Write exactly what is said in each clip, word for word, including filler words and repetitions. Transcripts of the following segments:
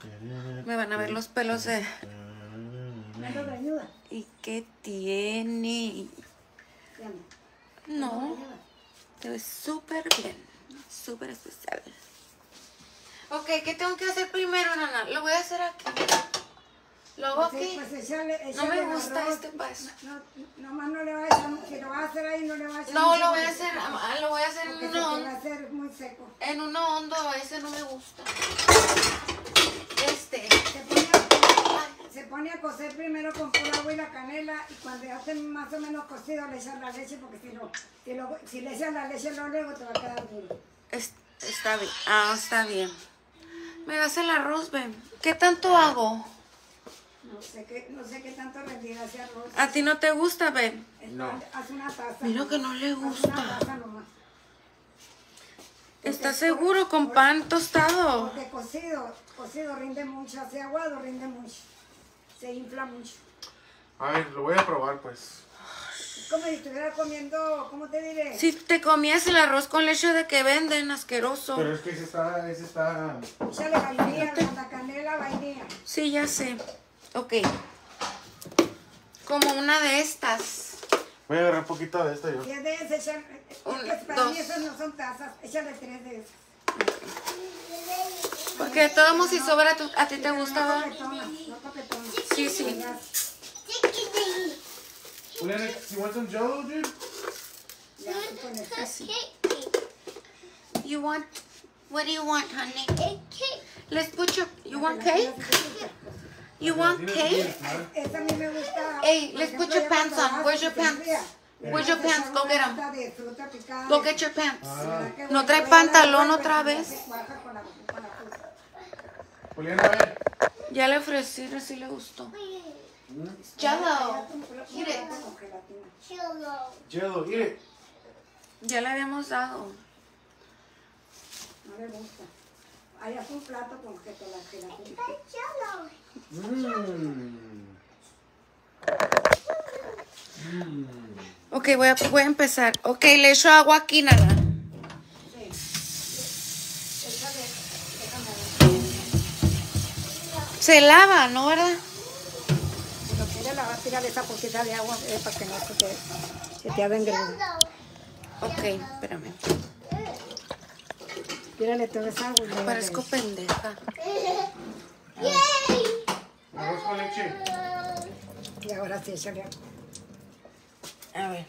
Me van a ver los pelos de... ¿Y qué tiene? No. Te ves súper bien. Súper especial. Ok, ¿qué tengo que hacer primero, Nana? Lo voy a hacer aquí. Lo hago aquí. Pues, pues echarle, echarle no me gusta arroz. este paso. No, no, nomás no le va a echar, si lo vas a hacer ahí no le va a echar. No, lo voy a hacer, lo voy a hacer en uno hondo. Va a ser muy seco. En uno hondo, ese no me gusta. Este. Se pone, a, se pone a cocer primero con pura agua y la canela y cuando ya esté más o menos cocido le echan la leche porque si, no, si, lo, si le echan la leche luego, luego te va a quedar duro. Es, está bien, ah, está bien. Me das el arroz, ven. ¿Qué tanto hago? No sé qué, no sé qué tanto rendirá ese arroz. ¿A ti no te gusta, ven? No. Haz una taza. Mira que no le gusta. Haz una taza nomás. ¿Estás seguro con pan tostado? Porque cocido, cocido rinde mucho, así aguado rinde mucho. Se infla mucho. A ver, lo voy a probar pues. Es como si estuviera comiendo, ¿cómo te diré? Si te comías el arroz con leche de que venden, asqueroso. Pero es que ese está, ese está... Échale vainilla, la canela, vainilla. Sí, ya sé. Ok. Como una de estas. Voy a agarrar un poquito de esta yo. diez de esas, echan, Un, es que para dos. mí esas no son tazas, échale tres de esas. Porque de todos modos si sobra, tú- ¿a ti te Pero gusta? No ¿Va? coquetona, no coquetona. Sí, sí. Ya. Juliana, you want some Jell-O, dude? Ya, tú pones. Así. You want, what do you want, honey? Let's put your, you want cake? You want cake? Esta a mí me gusta. Hey, por let's ejemplo, put your ya pants cuando on. vas Where's y your se pants? enfría, Where's your le pants? echas Go una get 'em. lata de fruta picada Go de- get your pants. Ah. que No bueno, trae voy a dar pantalón vueltas otra y vez. se cuaja con la- con la fruta. Juliana, ven. Ya le ofrecí, sí le gustó. Jell-O. Eat it. Con gelatina. Jell-O, eat it. Ya le habíamos dado. No le gusta. Ahí haz un plato con que te la gelatina. Mmm. Mmm. Ok, voy a, voy a empezar. Ok, le echo agua aquí, nada. Sí. Échale, déjame ver. Se lava, ¿no, verdad? Si lo quieres lavar, tírale esa poquita de agua eh, para que no se te, se te haga engreído. Ok, espérame. Tírale toda esa agua. y luego Parezco le- pendeja. Arroz con leche. Y ahora sí, échale agua. A ver.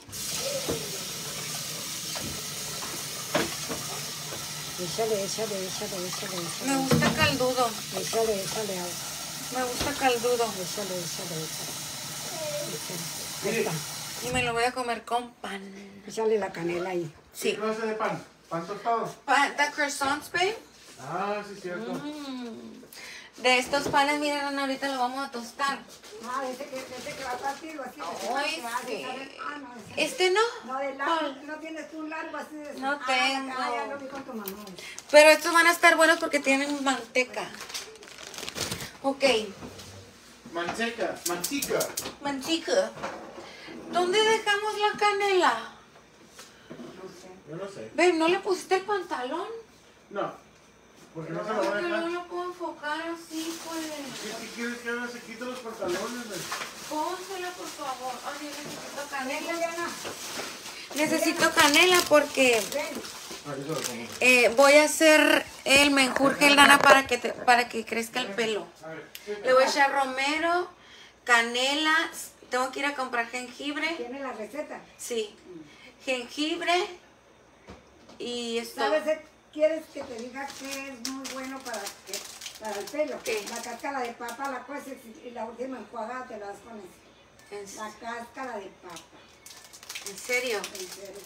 Échale, échale, échale, échale, Me échale. gusta caldudo. Échale, échale agua. Me gusta caldudo. Échale, échale, échale. Échale. Ahí Mire, está. Y me lo voy a comer con pan. Échale la canela ahí. Sí. ¿qué clase de pan? ¿Pan tostado? Pan, ¿the croissants, babe? Ah, sí, cierto. Mm. De estos panes, miren, Ana, ahorita lo vamos a tostar. Ah, ese que, ese que va partido así. Ay, que hace, sí. ¿sabes? Ah, no, ese. ¿Este no? No, de largo, ¿Cuál? no tienes tú un largo así de... No ah, tengo. Ah, ya lo vi con tu mamá. Pero estos van a estar buenos porque tienen manteca. Ok. Manteca, manteca. Manteca. ¿Dónde dejamos la canela? No sé. Yo no sé. Babe, ¿no le pusiste el pantalón? No. Porque no se lo voy a Porque no dejar. lo puedo enfocar así, pues. ¿Qué, qué quieres que haga? Se quita los pantalones, güey. Pónsela, por favor. Ay, necesito Canela, canela. Diana. Necesito canela porque Ven. Ah, yo se lo pongo. eh, voy a hacer el menjurje el Dana para que, te- para que crezca el pelo. A ver. Le voy a echar romero, canela. Tengo que ir a comprar jengibre. ¿Tiene la receta? Sí. Jengibre. Y esto. ¿Sabes qué quieres que te diga que es muy bueno para, que, para el pelo? ¿Qué? La cáscara de papa la cueces y la última enjuagada te la das con eso. ¿En, La cáscara de papa. en serio? En serio.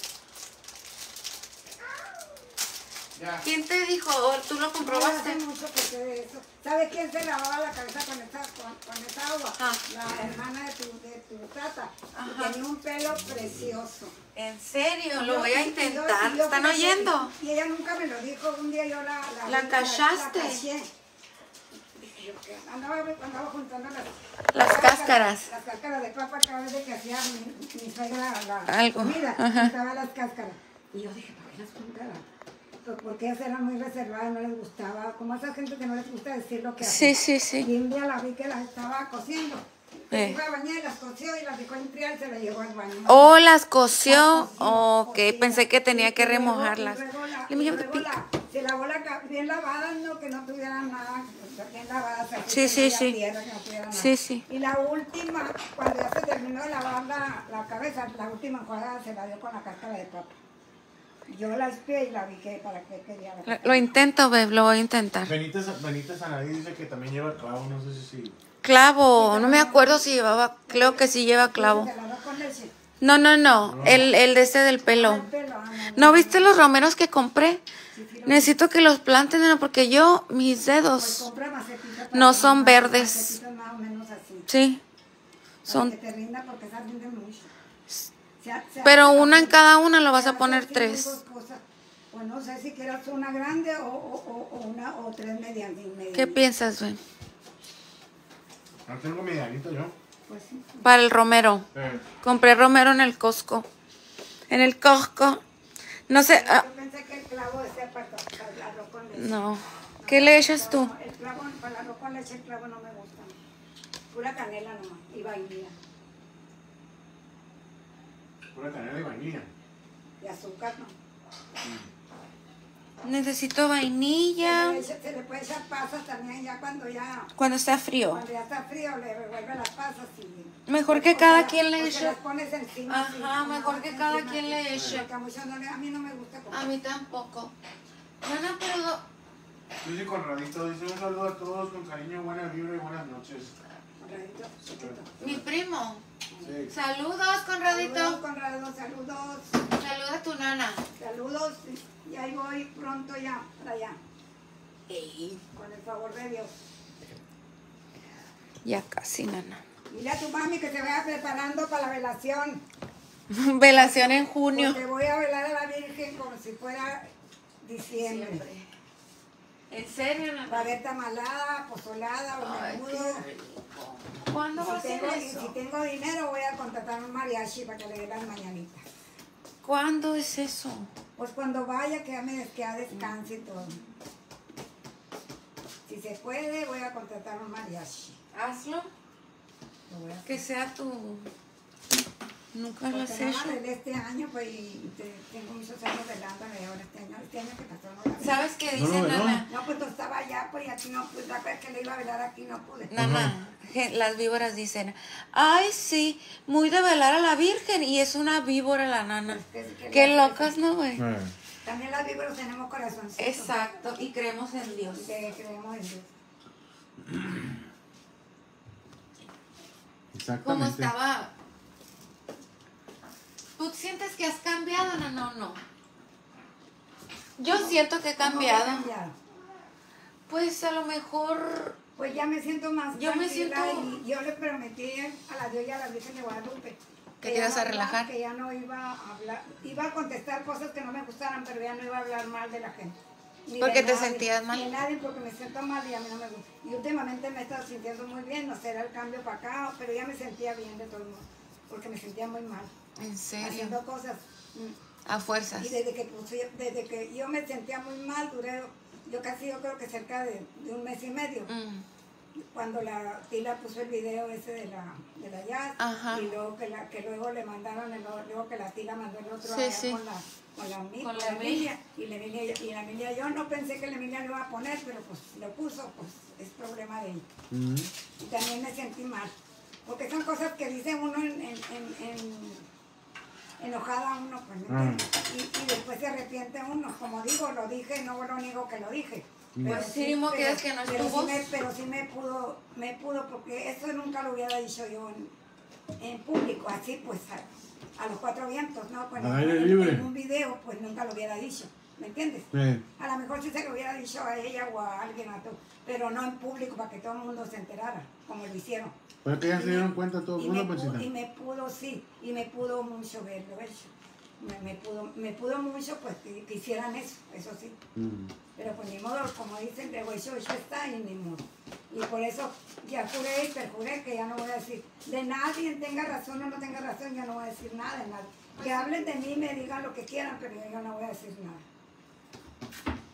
Ya. ¿Quién te dijo? ¿O tú lo No comprobaste? hace mucho que sé de eso. ¿Sabes quién se lavaba la cabeza con esa, con, con esa agua? Ah. La hermana de tu, de tu tata. Y Ajá. tenía un pelo precioso. ¿En serio? Y Lo yo- voy a y yo- intentar. y yo ¿Están fui- oyendo? Y ella nunca me lo dijo. Un día yo la... La, ¿La vi, cachaste? La, caché. Dije yo que andaba, andaba juntando las... Las cáscaras. Las cáscaras de papa cada vez que hacía mi, mi suegra la Algo. comida. Ajá. Juntaba las cáscaras. Y yo dije, ¿para qué las juntaba? pues, porque ellas eran muy reservadas, no les gustaba, como a esa gente que no les gusta decir lo que Sí, hacen. sí, sí. Y un día la vi que las estaba cociendo. Eh. Se fue a bañar y las coció y las dejó enfriar y se las llevó al baño. Oh, las coció. Las coció, Ok, cocida. pensé que tenía Y- que y luego- remojarlas. Y luego, la, Let me y have the luego pic. la- se lavó la ca- bien lavadas, no, que no tuvieran nada, bien lavadas. así Sí, que sí, no haya sí. piedra, que no tuviera nada. Sí, sí. Y la última, cuando ya se terminó de lavar la, la cabeza, la última enjuagada se la dio con la cáscara de papa. Yo la espié y la vi que para qué quería la Lo, cáscara. lo intento, Beb, lo voy a intentar. Benítez, Benítez Anadí dice que también lleva clavo, no sé si sí. Clavo, no me acuerdo si llevaba, creo que sí lleva clavo. ¿Se lavó con leche? No, no, no, el, el de este del Ah, pelo. el pelo, ah, no, ¿No no, viste los romeros que compré? sí, sí, lo- Necesito que los planten, nena, porque yo, mis Pues dedos, compra macetitas para no que- son verdes. macetitas más o menos así. Sí, Para son, que te rinda porque esas rinden mucho. Se ha- se pero hace una en así, cada una lo vas se a hace poner así tres. dos cosas. Pues no sé si quieras una grande o, o, o, o una o tres medianas. ¿Qué piensas, Ben? No tengo medianito yo. Pues sí. Para el romero. Eh, Compré romero en el Costco. En el Costco. No sé, ah, Yo pensé que el clavo decía para, para el arroz con leche. no. ¿Qué le echas tú? No, el clavo, para el arroz con leche el clavo no me gusta. Pura canela nomás y vainilla. pura canela y vainilla. Y azúcar, ¿no? Necesito Se vainilla. le, echa- se le puede echar pasas también ya cuando ya... Cuando está frío. Cuando ya está frío le revuelve las pasas y... Mejor que o cada se la- quien le o se eche. las pones encima. Ajá, así, como mejor más que cada encima, quien le sí, eche. porque a muchos no le- a mí no me gusta comer. A mí tampoco. Nana, pero... Dice Conradito, dice un saludo a todos con cariño, buena vibra y buenas noches. Conradito, chiquito. Mi primo. Sí. Saludos, Saludos, Conradito. Conrado, saludos. Saluda a tu nana. Saludos. Y ahí voy pronto ya, para allá. Con el favor de Dios. Ya casi, nana. Dile a tu mami que se vaya preparando para la velación. Velación en junio. Porque voy a velar a la Virgen como si fuera diciembre. Siempre. ¿En serio, Va a nana? haber tamalada, pozolada o Ay, menudo. qué rico. ¿Cuándo va Y a si, ser tengo, y eso? si tengo dinero voy a contratar un mariachi para que le dé las mañanitas. ¿Cuándo es eso? Pues cuando vaya, que ya me que ya descanse y todo. Si se puede, voy a contratar un mariachi. Hazlo. Lo voy a hacer. Que sea tu... Nunca lo has Porque nada hecho. más de este año, pues, y te- tengo muchos años velándome ahora este año, este año que pasó no la vi. ¿Sabes qué No, dice no, no. Nana? No, pues no estaba allá, pues, y aquí no, pues, la vez que le iba a velar aquí no pude. Nana, gen- las víboras dicen, ay, sí, muy de velar a la Virgen, y es una víbora la nana. Pues, que- que Qué le- locas, ¿no, güey? Eh, También las víboras tenemos corazoncito. Exacto, y creemos en Dios. Que creemos en Dios. Exactamente. ¿Cómo estaba? ¿Tú sientes que has cambiado, Nana, o no? Yo siento que he ¿Cómo que he cambiado. cambiado? Pues a lo mejor... Pues ya me siento más Yo me tranquila siento- y yo le prometí a la Dios y a la Virgen de Guadalupe ¿Que te ya ibas no a iba- relajar? que ya no iba a hablar, iba a contestar cosas que no me gustaran, pero ya no iba a hablar mal de la gente. Ni Porque de te nadie, sentías mal. Ni de nadie porque me siento mal y a mí no me gusta. Y últimamente me he estado sintiendo muy bien, no sé, era el cambio para acá, pero ya me sentía bien de todo el mundo, porque me sentía muy mal, En serio, haciendo cosas. mm. a fuerzas. Y desde que, puse- desde que yo me sentía muy mal, duré, yo casi yo creo que cerca de, de un mes y medio. Mm. Cuando la Tila puso el video ese de la, de la jazz, Ajá. y luego que, la, que luego le mandaron, el, luego que la Tila mandó el otro Sí, allá sí. con la, con la, Mi- Con con la la Mi. Emilia, y la Emilia, y la Emilia, yo no pensé que la Emilia lo iba a poner, pero pues lo puso, pues es problema de ella. mm, Y también me sentí mal, porque son cosas que dice uno en, en, en, en- enojada uno, pues, ¿me Ah. entiendes? Y, y después se arrepiente uno, como digo, lo dije, no lo niego que lo dije. Pues sí, ni modo que digas que no pero estuvo. sí me, pero sí me pudo, me pudo, porque eso nunca lo hubiera dicho yo en, en público, así pues a, a los cuatro vientos, ¿no? Pues, Al aire en, libre. en un video, pues nunca lo hubiera dicho, ¿me entiendes? eh, A lo mejor sí se lo hubiera dicho a ella o a alguien, a todo, pero no en público para que todo el mundo se enterara, como lo hicieron. Pues que ya se Y me- dieron cuenta todo el y mundo, me pudo, Pancita. y me pudo, sí, y me pudo mucho verlo hecho. Me, me pudo, me pudo mucho pues que, que hicieran eso, eso sí. Mm. Pero pues ni modo, como dicen, de hecho, hecho está y ni modo. Y por eso ya juré y perjuré que ya no voy a decir de nadie, tenga razón o no tenga razón, yo no voy a decir nada de nadie. Que hablen de mí, me digan lo que quieran, pero yo no voy a decir nada.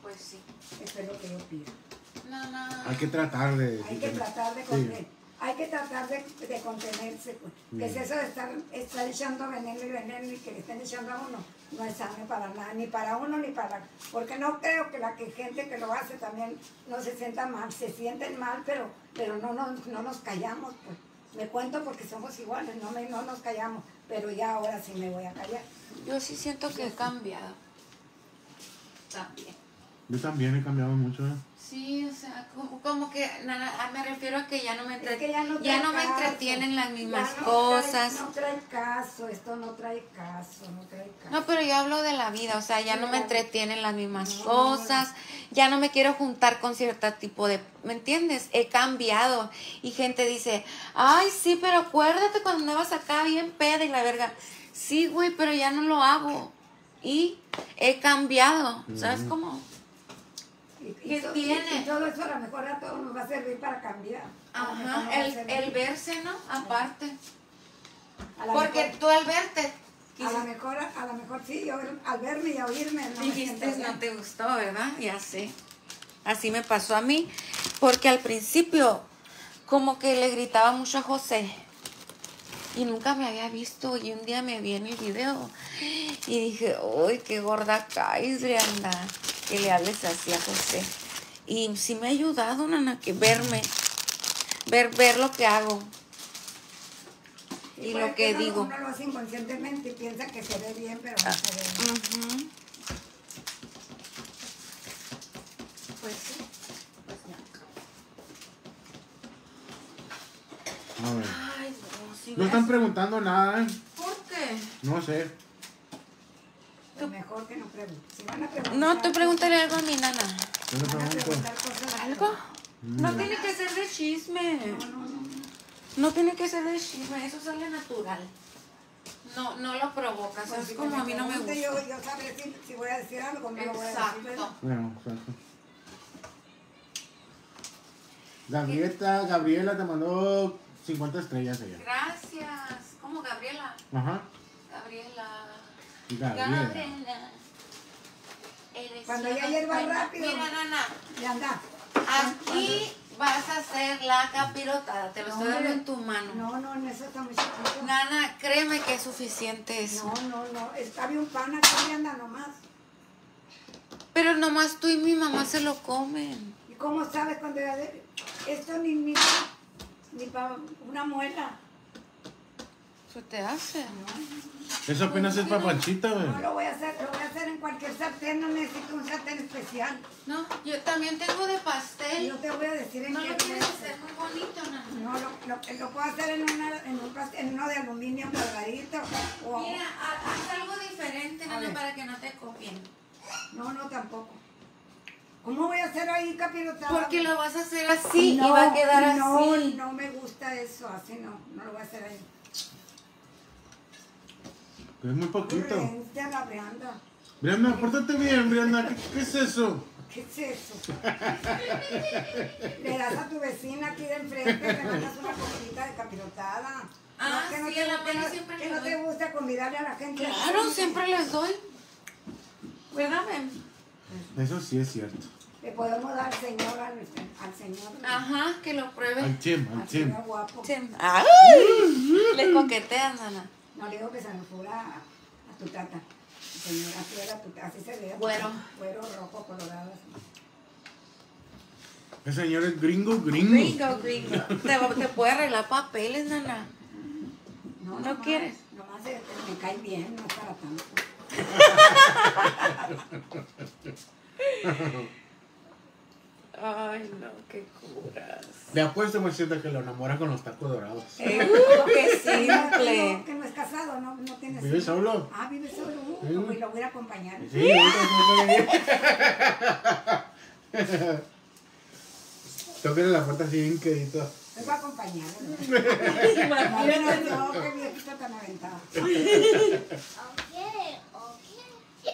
Pues sí. Eso es lo que yo pido. No, no. Hay que tratar de... Hay que tratar de Sí. contener, hay que tratar de, de contenerse, pues. Que es eso de estar, estar echando veneno y veneno y que le estén echando a uno, no es sano para nada, ni para uno ni para... Porque no creo que la que, gente que lo hace también no se sienta mal, se sienten mal, pero, pero no, no, no nos callamos, pues. Me cuento porque somos iguales, no, me, no nos callamos, pero ya ahora sí me voy a callar. Yo sí siento que he cambiado. También. Yo también he cambiado mucho, ¿eh? Sí, o sea, como, como que, nada, me refiero a que ya no me, entre, Es que ya no, ya trae no me caso. entretienen las mismas Ya no cosas. Trae, no trae caso, esto no trae caso, no trae caso. No, pero yo hablo de la vida, o sea, ya Sí, no me la- entretienen las mismas No, cosas, ya no me quiero juntar con cierto tipo de, ¿me entiendes? He cambiado y gente dice, ay, sí, pero acuérdate cuando andabas acá bien peda y la verga. Sí, güey, pero ya no lo hago y he cambiado, ¿sabes cómo? Y, ¿Qué y to- tiene? y todo eso a lo mejor a todos nos va a servir para cambiar. A lo mejor Ajá, nos va a el, servir. el verse, ¿no? Aparte. A lo Porque mejor- tú al verte, A lo mejor, a lo mejor sí, yo al verme y a oírme no me dijiste, siento bien. no te gustó, ¿verdad? Ya sé. Así me pasó a mí, porque al principio como que le gritaba mucho a José y nunca me había visto y un día me vi en el video y dije, uy, qué gorda caes, Brianda, que le hables así a José. Y sí me ha ayudado, nana, que verme, ver, ver lo que hago y puede lo que uno- digo. Uno lo hace inconscientemente y piensa que se ve bien, pero no se ve bien. Ujú. Pues sí, pues ya. A ver. Ay, no, si No ves- están preguntando nada, ¿eh? ¿Por qué? No sé. Es mejor que no pregunten. Si van a preguntar, No, tú pregúntale algo a mi nana. Yo le van a pregunto. preguntar cosas. ¿Algo? No tiene que ser de chisme. No, no, no. No tiene que ser de chisme, eso sale natural. No, no lo provocas, Pues es si como me a mí no me pregunte, gusta. Yo, yo sabré si, si voy a decir algo, no lo voy a decir, ¿verdad? Exacto. Bueno, exacto. Gabriela, Gabriela te mandó cincuenta estrellas ella. Gracias. ¿Cómo Gabriela? Ajá. Gabriela. Gabriela. Gabriela. Eres Cuando la ya hierva buena. rápido. Mira, nana, Y anda. aquí vas a hacer la capirotada. Te lo estoy dando en tu mano. No, no, en eso está muy chiquito. Nana, créeme que es suficiente eso. No, no, no. Es- Había un pan aquí y anda nomás. Pero nomás tú y mi mamá se lo comen. ¿Y cómo sabes cuando ya de- esto ni, ni, ni para una muela? Eso te hace. Eso apenas es para Panchita, No güey. lo voy a hacer, lo voy a hacer en cualquier sartén, no necesito un sartén especial. No, yo también tengo de Y pastel. yo te voy a decir en No qué lo lo voy quieres a hacer. hacer muy bonito, nana. No, lo, lo, lo puedo hacer en, una, en, un, pas- en uno de aluminio cuadradito. O, Mira, ha- haz algo diferente, A nana, ver. para que no te copien. no, no, tampoco. ¿Cómo voy a hacer ahí capirotada? Porque lo vas a hacer así no, y va a quedar no, así. No, me gusta eso, así no, no lo voy a hacer ahí. Es muy poquito. Vente a la Brianda. Brianda, pórtate bien, Brianda. ¿Qué, qué es eso? ¿Qué es eso? Le das a tu vecina aquí de enfrente, le mandas una comidita de capirotada. Ah, que no sí, te, a la que no- Mari siempre que le no doy. te gusta convidarle a la gente. Claro, siempre les doy. Cuídame. Eso sí es cierto. Le podemos dar señor al, al señor. Ajá, que lo pruebe. Al chim, al Al chim. señor guapo. Sí. ¡Ay! Le coquetean, nana. No le digo que se nos fuera a, a tu tata. Señora, así era tu tata, así se veía. Güero. Güero, rojo, colorado. Así. El señor es gringo, gringo. Gringo, gringo. Te, va- te puede arreglar papeles, nana. No, ¿No nomás- quieres? Nomás eh, me cae bien, no es para tanto. Ay, no, qué curas. Le apuesto, muchachita, que lo enamora con los tacos dorados. Eh, uh, qué No, simple. que no es casado, no, no tienes ¿Vive hijos. solo? Ah, vive solo. Uh, Sí. lo voy- lo voy a ir a acompañar. Sí, ahorita tóquenle la puerta así bien quedito. Lo voy a acompañar. ¿No? Imagínate. No, no, qué viejito tan aventado. Okay, okay.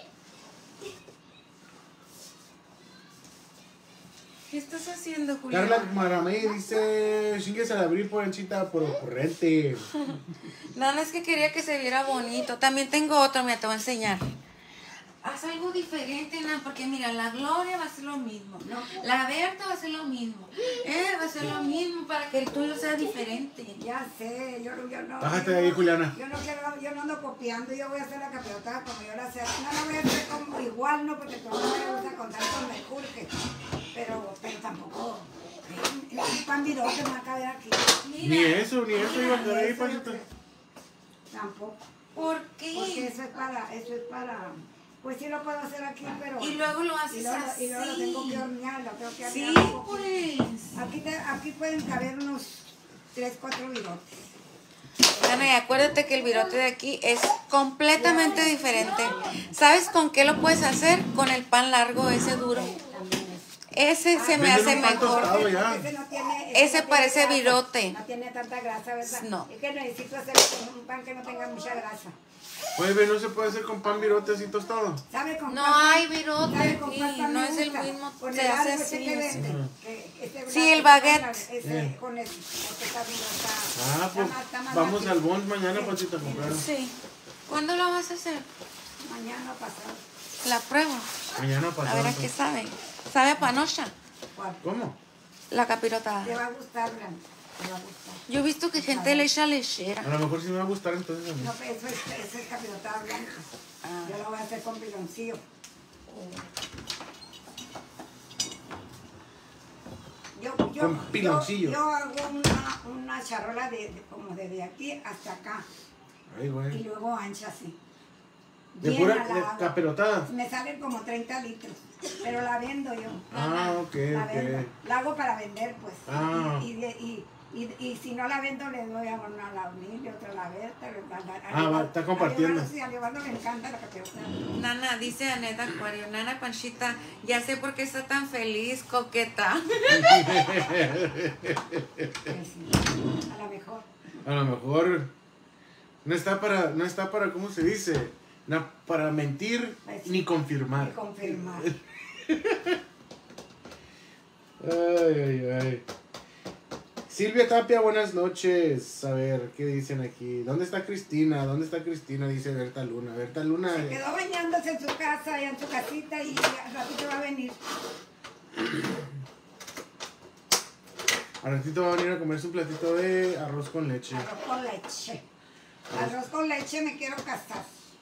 ¿Qué estás haciendo, Julián? Carla Maramey dice, chingues al abrir por anchita por ocurrente. No, no es que quería que se viera bonito. También tengo otro, mira, te voy a enseñar. haz algo diferente, Nan, porque mira, la Gloria va a hacer lo mismo. No. La Berta va a hacer lo mismo. Él va a hacer lo mismo para que el tuyo sea diferente. Ya sé, yo, yo no... Bájate yo de ahí, no- Juliana. Yo no quiero, yo no ando copiando, yo voy a hacer la capirotada como yo la sé. No la voy a hacer como igual, no, porque todo no me gusta contar con mejurje. Pero, pero tampoco... eh, Un pan virote me va a caber aquí. Ni eso, ni eso iba a quedar ahí, Eso, Panchita. Tampoco. ¿Por Porque qué? eso es para, eso es para... Pues sí lo puedo hacer aquí, pero... Y luego lo y haces luego, así. y luego lo tengo que hornear, lo tengo que hornear Sí, un poquito. pues. Aquí, te- aquí pueden caber unos tres, cuatro virotes. Ana, y acuérdate que el virote de aquí es completamente diferente. ¿Sabes con qué lo puedes hacer? Con el pan largo, ese duro. También es. Ese se me Venden hace un pan tostado mejor. ya. Ese no tiene, Ese no parece tiene grasa, virote. No tiene tanta grasa, ¿verdad? No. Es que necesito hacer con un pan que no tenga mucha grasa. Oye, ve, no se puede hacer con pan virote así tostado. ¿Sabe con No cuál pan- hay virote sabe con aquí, cuál pan no me es el gusta? mismo, Con se el hace algo ese así, que así. vende, que este Sí, blanco, el baguette. ese, Eh. con ese, ese está bien, está- Ah, está pues más- está más vamos rápido. al Bond mañana, Panchita, a comprar. Sí. ¿Cuándo lo vas a hacer? Mañana pasado. La prueba. Mañana A pasado. ver a qué sabe. ¿Sabe a panocha? ¿Cuál? ¿Cómo? La capirotada. Te va a gustar, Blanca. Te va a gustar. Yo he visto que gente le echa lechera. A lo mejor sí me va a gustar entonces a mí. No, pero eso es, eso es capirotada blanca. Ah. Yo lo voy a hacer con piloncillo. Yo, yo, Con piloncillo. Yo, yo hago una, una charola de, de- como desde aquí hasta acá. Ay, Y güey. luego ancha así. De Llena pura la de agua. caperotada. Me salen como treinta litros. Pero la vendo yo. Ah, ok, La vendo. ok. La hago para vender, pues. Ah. Y, y, de- y, y, y si no la vendo, le doy a una a la Unil, otra a la Berta. Ah, va, está compartiendo. Sí, a Leobardo le encanta la capirotada. Nana, dice Aneta Acuario, Nana Panchita, ya sé por qué está tan feliz, coqueta. Pues sí, a lo mejor. A lo mejor no está para, no está para, ¿cómo se dice? No, para mentir Pues, ni confirmar. Y confirmar. Ay, ay, ay. Silvia Tapia, buenas noches. A ver, ¿qué dicen aquí? ¿Dónde está Cristina? ¿Dónde está Cristina? Dice Berta Luna. Berta Luna. Se quedó bañándose en su casa y en su casita y al ratito va a venir. Al ratito va a venir a comerse un platito de arroz con leche. Arroz con leche. Arroz con leche me quiero casar.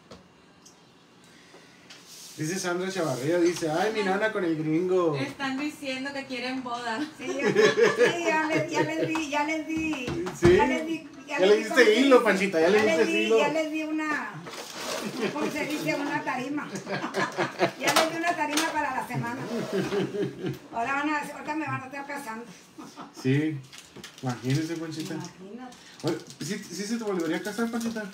Dice Sandra Chavarría, dice, ay, mi nana con el gringo. Están diciendo que quieren boda. Sí, ya, sí, ya, les, ya les di, ya les di. Sí. Ya les di. Ya les le di, diste ¿cómo se hilo, dice? Panchita, ya le diste les di, hilo. Ya les di una, ¿cómo se dice? Una tarima. Ya les di una tarima para la semana. Ahora, van a, ahorita me van a estar casando. Sí, imagínese, Panchita. Imagínate. Oye, ¿sí, sí se te volvería a casar, Panchita?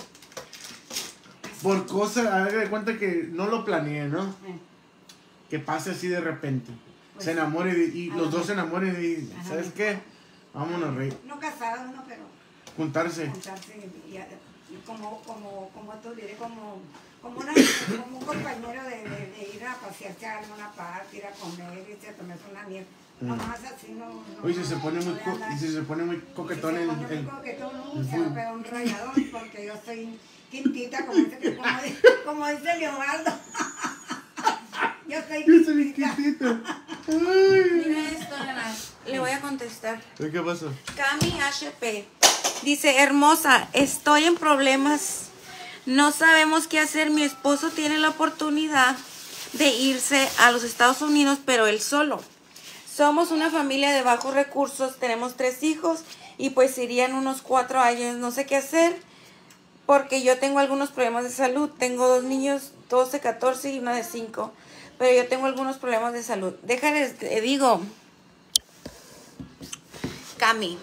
Por cosa, haga de cuenta que no lo planeé, ¿no? Eh, Que pase así de repente. Pues Se enamore y, y a los lo dos se mejor. enamoren y, Ajá. ¿sabes qué? Vámonos, rey. No casados, no, pero Juntarse. juntarse y, y- y como, como, como tú diré, como, como, una, como un compañero de, de, de ir a pasearse a alguna parte, ir a comer, irse a tomarse una miel. Mm. Nomás así no. no Oye, si se pone muy, no le co- anda- y si se pone muy y si coquetón se el... pone muy el- coquetón, no, el se fútbol. va a pegar un rayadón porque yo soy quintita, como dice, como, di- como dice Leobardo. Yo soy Yo soy quintita. chiquitita. Ay. Mira esto, Nana. Le voy a contestar. ¿Qué pasó? Cami H P dice, hermosa, estoy en problemas. No sabemos qué hacer. Mi esposo tiene la oportunidad de irse a los Estados Unidos, pero él solo. Somos una familia de bajos recursos, tenemos tres hijos y pues irían unos cuatro años. No sé qué hacer porque yo tengo algunos problemas de salud. Tengo dos niños, doce, catorce y una de cinco. Pero yo tengo algunos problemas de salud. Déjales, te digo, Cami,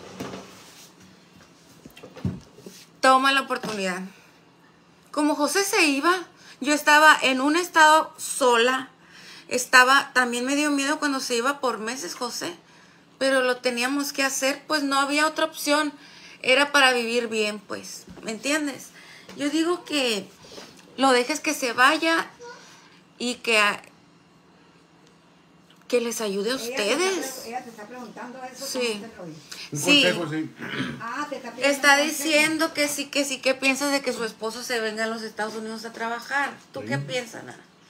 toma la oportunidad. Como José se iba, yo estaba en un estado sola. Estaba, también me dio miedo cuando se iba por meses, José. Pero lo teníamos que hacer, pues no había otra opción. Era para vivir bien, pues. ¿Me entiendes? Yo digo que lo dejes que se vaya y que, que les ayude a Ella te está ustedes. pre- Ella te está preguntando eso. Sí. ¿cómo te lo dice? Un Sí. consejo, sí. Ah, te está pidiendo Está un consejo. diciendo que sí, que sí, que piensas de que su esposo se venga a los Estados Unidos a trabajar. ¿Tú Sí. qué piensas, Nana?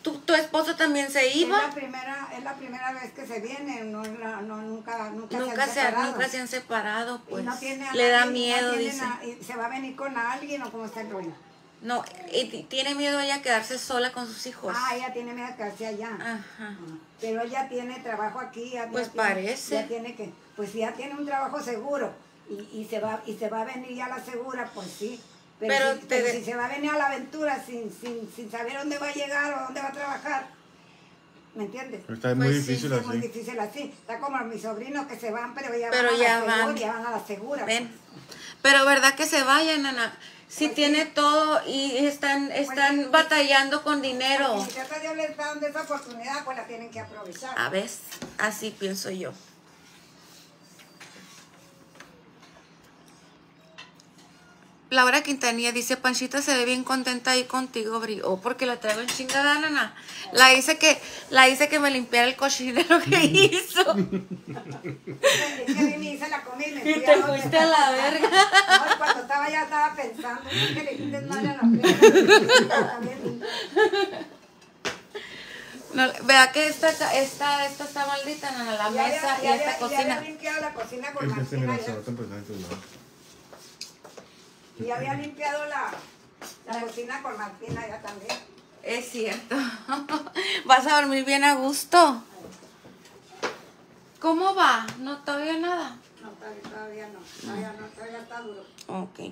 ¿Tu, tu esposo también se Es iba? la primera, es la primera vez que se vienen, no, no, no, nunca, nunca, Nunca se se, han ha- separado. nunca se han separado, Y pues. no tiene a Le da nadie, no miedo, tiene dice. na- y se va a venir con alguien o cómo está el rollo. No, y t- tiene miedo ella a quedarse sola con sus hijos. Ah, ella tiene miedo de quedarse allá. Ajá. Ah, pero ella tiene trabajo aquí. Ya, Pues ya tiene- parece. Ya tiene que, pues ya tiene un trabajo seguro y, y se va y se va a venir ya a la segura, pues sí. Pero, Pero si, te pero de- si se va a venir a la aventura sin, sin, sin saber dónde va a llegar o dónde va a trabajar, ¿me entiendes? Está muy Pues sí, difícil Es muy así. difícil así. Está como mis sobrinos que se van, pero ya Pero van a ya la van. segura, ya van a la segura. Ven. Pero verdad que se vayan, Ana. Si Pues tiene sí. todo y están, están sí. batallando con dinero. Si a Dios les está dando esa oportunidad, pues la tienen que aprovechar. A ver, así pienso yo. Laura Quintanilla dice, Panchita se ve bien contenta ahí contigo, Bri. Oh, porque la traigo en chingada, nana. La hice que, la hice que me limpiara el cochinero que hizo. Es que a mí me hice la comida y me Y fui te a donde- fuiste a la verga. No, y cuando estaba ya estaba pensando, que le quites madre a la plena. También. No, vea que esta, esta, esta está maldita, nana, la Ya había- mesa y ya esta había- Ya cocina. había limpiado la cocina con Este se me Martina la ya. estaba empezando a ayudar. Y ya había limpiado la, la cocina con Martina ya también. Es cierto. ¿Vas a dormir bien a gusto? ¿Cómo va? ¿No todavía nada? No, todavía, todavía no. Todavía no, todavía está duro. Ok.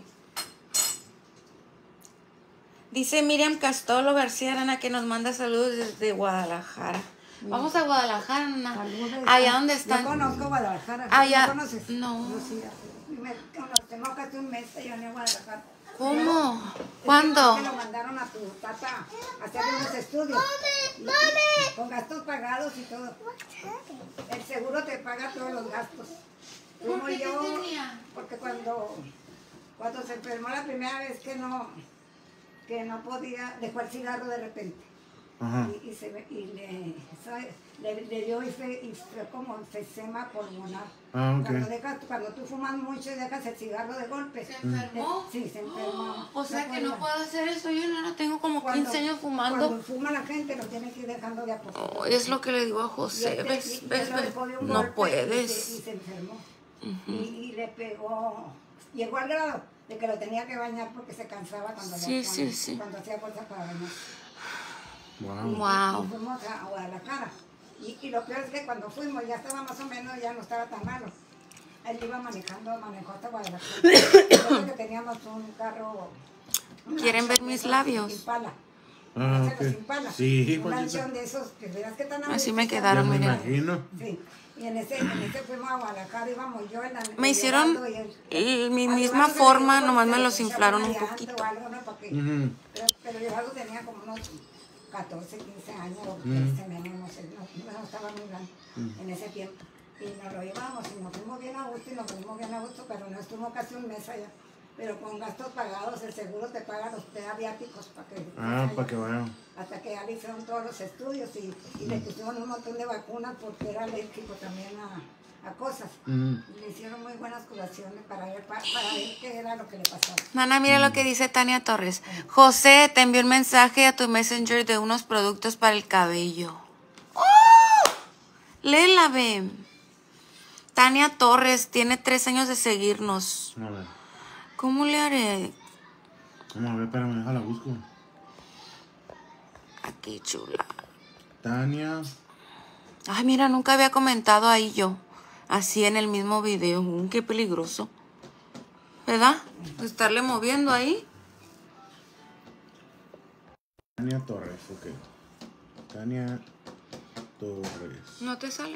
Dice Miriam Castolo García Arana que nos manda saludos desde Guadalajara. Vamos a Guadalajara, Ana. Saludos. Allá donde Yo están. conozco Guadalajara. Allá- ¿Tú conoces? no. Yo sí, me conocemos casi un mes que yo en Guadalajara. ¿Cómo? Es que- ¿Cuándo? es que lo mandaron a tu tata a hacer unos estudios. Y- Con gastos pagados y todo. El seguro te paga todos los gastos. ¿Por Fuimos qué? ¿Qué yo, tenía? porque cuando, cuando se enfermó la primera vez que no, que no podía, dejó el cigarro de repente. Ajá. Y, y, se, ve- y le, ¿sabe? le, le dio y fue, y fue como enfisema pulmonar. Ah, ok. Cuando, dejas, cuando tú fumas mucho y dejas el cigarro de golpe. ¿Se enfermó? Sí, se enfermó. O sea que no puede. puedo hacer eso. Yo no tengo como Cuando- quince años fumando. Cuando fuma la gente lo tiene que ir dejando de a poquito. Oh, es lo que le digo a Y José. este- ¿Ves? y- y ¿Ves? se ¿Ves? dejó de un No golpe Y se, y puedes. se enfermó. y, y le pegó. Llegó al grado de que lo tenía que bañar porque se cansaba cuando, Sí, lo, sí, cuando, sí. cuando hacía fuerza para bañar. Wow. Y, Wow. y fuimos a Guadalajara. Y, y lo peor es que cuando fuimos ya estaba más o menos, ya no estaba tan malo. Él iba manejando, manejó hasta Guadalajara. Nosotros que teníamos un carro. una ¿Quieren ver mansión mis de esos labios? Impala. Ah, ¿Conoces los ok. Impala? Sí, Una Panchita. mansión de esos que verás que tan Así me agustos quedaron, Ya me miren. imagino. Sí, y en ese, en ese fuimos a Guadalajara, íbamos yo en la... Me hicieron Leonardo y el- y mi a misma Leonardo se le forma, dio nomás porque me le los echaron inflaron una un llanta poquito. o algo, ¿no? Para que- Ujú. pero, pero Leonardo tenía como unos catorce, quince años, o Mm. trece menos, no sé, no, no estaba muy grande en ese tiempo. Y nos lo llevamos y nos fuimos bien a gusto y nos fuimos bien a gusto, pero no estuvo casi un mes allá. Pero con gastos pagados, el seguro te paga los test viáticos para que... Ah, para que vayan. Hasta que ya le hicieron todos los estudios y, y le pusieron un montón de vacunas porque era alérgico también a, a cosas. Mm. Y le hicieron muy buenas curaciones para ver, para, para ver qué era lo que le pasaba. Nana, mira lo que dice Tania Torres. José, te envió un mensaje a tu Messenger de unos productos para el cabello. ¡Oh! Léela, ve. Tania Torres tiene tres años de seguirnos. A ver. ¿Cómo le haré? Vamos a ver, espérame, déjala busco. Aquí, chula. Tania. Ay, mira, nunca había comentado ahí yo. Así en el mismo video. Mm, qué peligroso. ¿Verdad? Estarle moviendo ahí. Tania Torres, ok. Tania Torres. No te sale.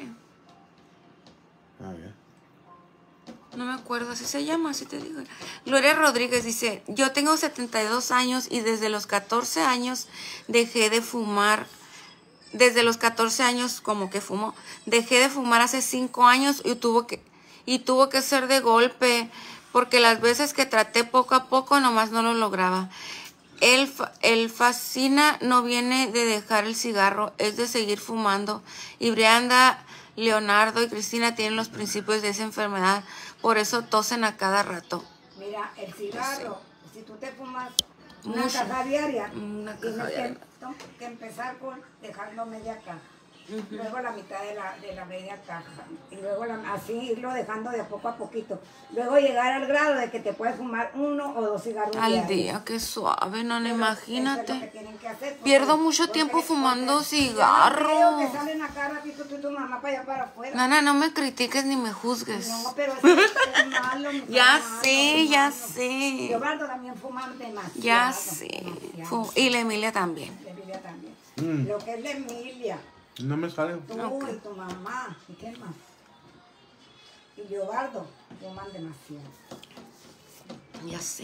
A ver. No me acuerdo, así se llama, así te digo. Gloria Rodríguez dice, yo tengo setenta y dos años y desde los catorce años dejé de fumar. Desde los catorce años como que fumo. Dejé de fumar hace cinco años y tuvo que, y tuvo que ser de golpe porque las veces que traté poco a poco nomás no lo lograba. El, fa- el fascina no viene de dejar el cigarro, es de seguir fumando. Y Brianda, Leonardo y Cristina tienen los principios de esa enfermedad, por eso tosen a cada rato. Mira, el cigarro, si tú te fumas una Mucho. caja diaria, Una caja tienes, diaria. Que, Tengo que empezar con dejando media caja. Luego la mitad de la, de la media caja. Y luego la, así irlo dejando de poco a poquito. Luego llegar al grado de que te puedes fumar uno o dos cigarros Al diarios. día, qué suave, nana, Pero imagínate. eso es lo que tienen que hacer, porque- Pierdo mucho porque- tiempo porque fumando yo no cigarros. creo que salen a cada ratito tú y tu mamá para allá para afuera. Nana, no me critiques ni me juzgues. No, pero es, es malo. mi Ya malo, sé, es ya malo. sé. Leobardo también fuma demasiado. Ya sé. demasiado. Fu- Y la Emilia también. De Emilia también. Mm. Lo que es de Emilia, No me sale. tú Ok. y tu mamá, ¿y qué más? Y Leobardo fuman demasiado. Ya sé.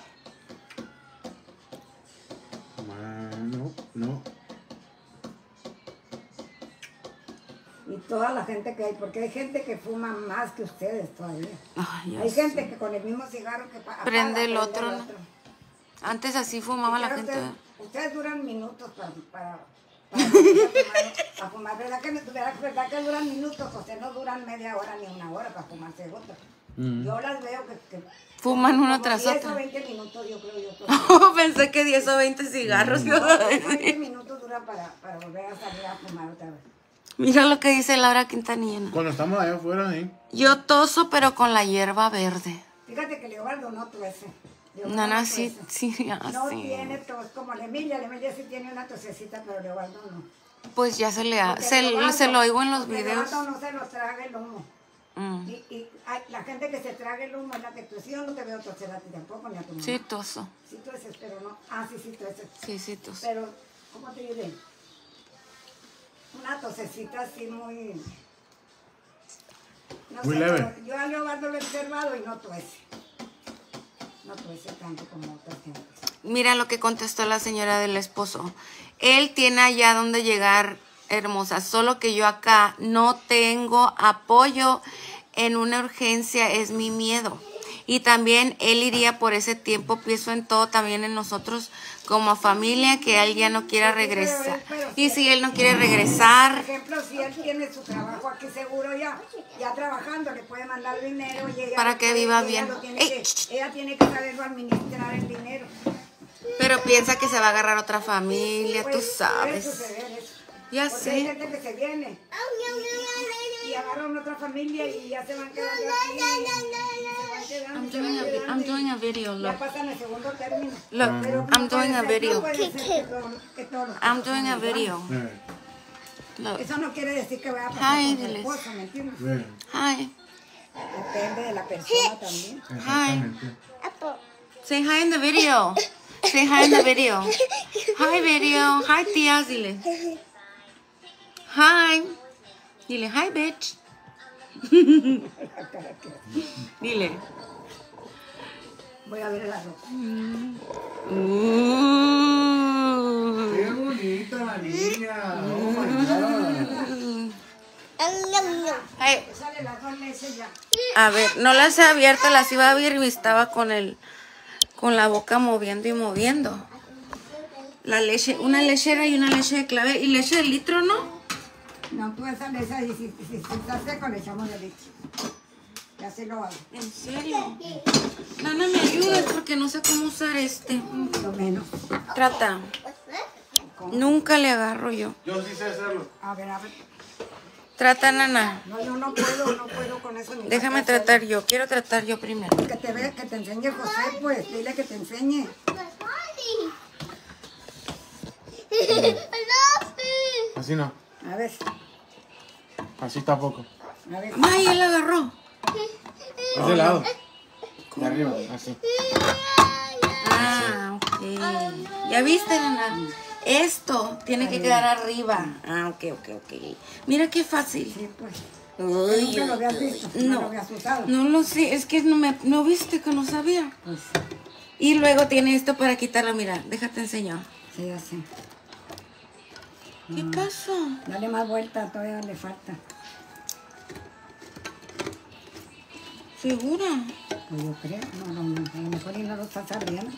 Bueno, no. Y toda la gente que hay, porque hay gente que fuma más que ustedes todavía. Ay, ya Hay sé. gente que con el mismo cigarro que pa- Prende apaga, el otro, ¿no? otro. Antes así fumaba Y la creo gente. Ustedes, ustedes duran minutos para, para, para ponerse a fumar, a fumar. ¿Verdad que, verdad, verdad que duran minutos? Ustedes no duran media hora ni una hora para fumarse otra. Mm. Yo las veo que... que Fuman como uno tras diez otro. o veinte minutos yo creo yo. Pensé que diez o veinte cigarros. No, veinte minutos duran para, para volver a salir a fumar otra vez. Mira lo que dice Laura Quintanilla. Cuando estamos allá afuera, sí. Yo toso, pero con la hierba verde. Fíjate que Leobardo no tuece. Leobardo Nana, no sí, tuece. sí, ya No sé. tiene tos como la Emilia. La Emilia sí tiene una tosecita, pero Leobardo no. Pues ya se le ha, Porque se, Leobardo- se lo oigo en los porque videos. Leobardo no se lo traga el humo. Mm. Y, y hay- la gente que se traga el humo es la que tú. Yo no te veo toser a ti tampoco, ni a tu mamá. Sí, toso. Sí tueces, pero no. Ah, sí, sí tueces. Sí, sí, toso. Pero, ¿cómo te diré? Una tosecita así muy... No Muy sé, leve. pero yo a Leobardo lo he observado y no tuece. No tuece tanto como otras gentes. Mira lo que contestó la señora del esposo. Él tiene allá donde llegar, hermosa, solo que yo acá no tengo apoyo en una urgencia, es mi miedo. Y también él iría por ese tiempo, pienso en todo, también en nosotros como familia, que él ya no quiera regresar. Y si él no quiere Por regresar, ejemplo, si él tiene su trabajo aquí seguro ya, ya trabajando, le puede mandar dinero y ella... Para que lo- viva ella bien. lo tiene Ey, que- ch, ch. ella tiene que saberlo administrar el dinero. pero piensa que se va a agarrar otra familia, tú Pues, puede sabes. suceder eso. Ya Porque hay sé. gente que se viene y agarran otra familia y ya se van quedando aquí. y se van quedando, I'm se van doing a, vi- quedando I'm y doing a video, Ya look. pasan el segundo término. Look, Pero I'm no doing puede a ser- video. No puede ser que todo- que todos los I'm esposos doing a sean iguales. video. Eh, Look. Eso no quiere decir que vaya a pasar Hi, con su diles. esposo, ¿me entiendes? eh, Hi. Depende de la persona también. exactamente. Say hi in the video. Say hi in the video. Hi video. Hi tías, dile. Hi. Dile hi bitch. Dile. Voy a ver el arroz. Uh. Qué bonita la niña. Oh my God. Hey, Sale las dos leches ya. a ver, no las he abierto, las iba a abrir y estaba con el con la boca moviendo y moviendo. La leche, una lechera y una leche de clave y leche de litro, ¿no? No, tú esa leche, y si, si, si está seco, le echamos de leche. Y así lo hago. ¿En serio? Nana, me ayudas porque no sé cómo usar este. Lo menos. Trata. Nunca le agarro yo. Yo sí sé hacerlo. A ver, a ver. Trata, Nana. No, yo no puedo, no puedo con eso. ni Déjame falta tratar yo. Quiero tratar yo primero. hacerlo. Que te vea, que te enseñe José, pues. Dile que te enseñe. Así no. A ver, Así tampoco. a ver. Ay, él agarró. Es de lado. De arriba, así. Ah, ok. ¿Ya viste, Nana? Esto tiene que quedar arriba. Ah, ok, ok, ok. Mira qué fácil. Sí, pues. Ay, Nunca lo habías visto, no, no. lo habías usado. No lo sé, es que no me no viste que no sabía. Pues, Y luego tiene esto para quitarlo, mira, déjate enseñar. sí, así. ¿Qué pasó? Dale más vuelta, todavía le falta. ¿Segura? Pues yo creo, no, no, no, a lo mejor y no lo estás abriendo.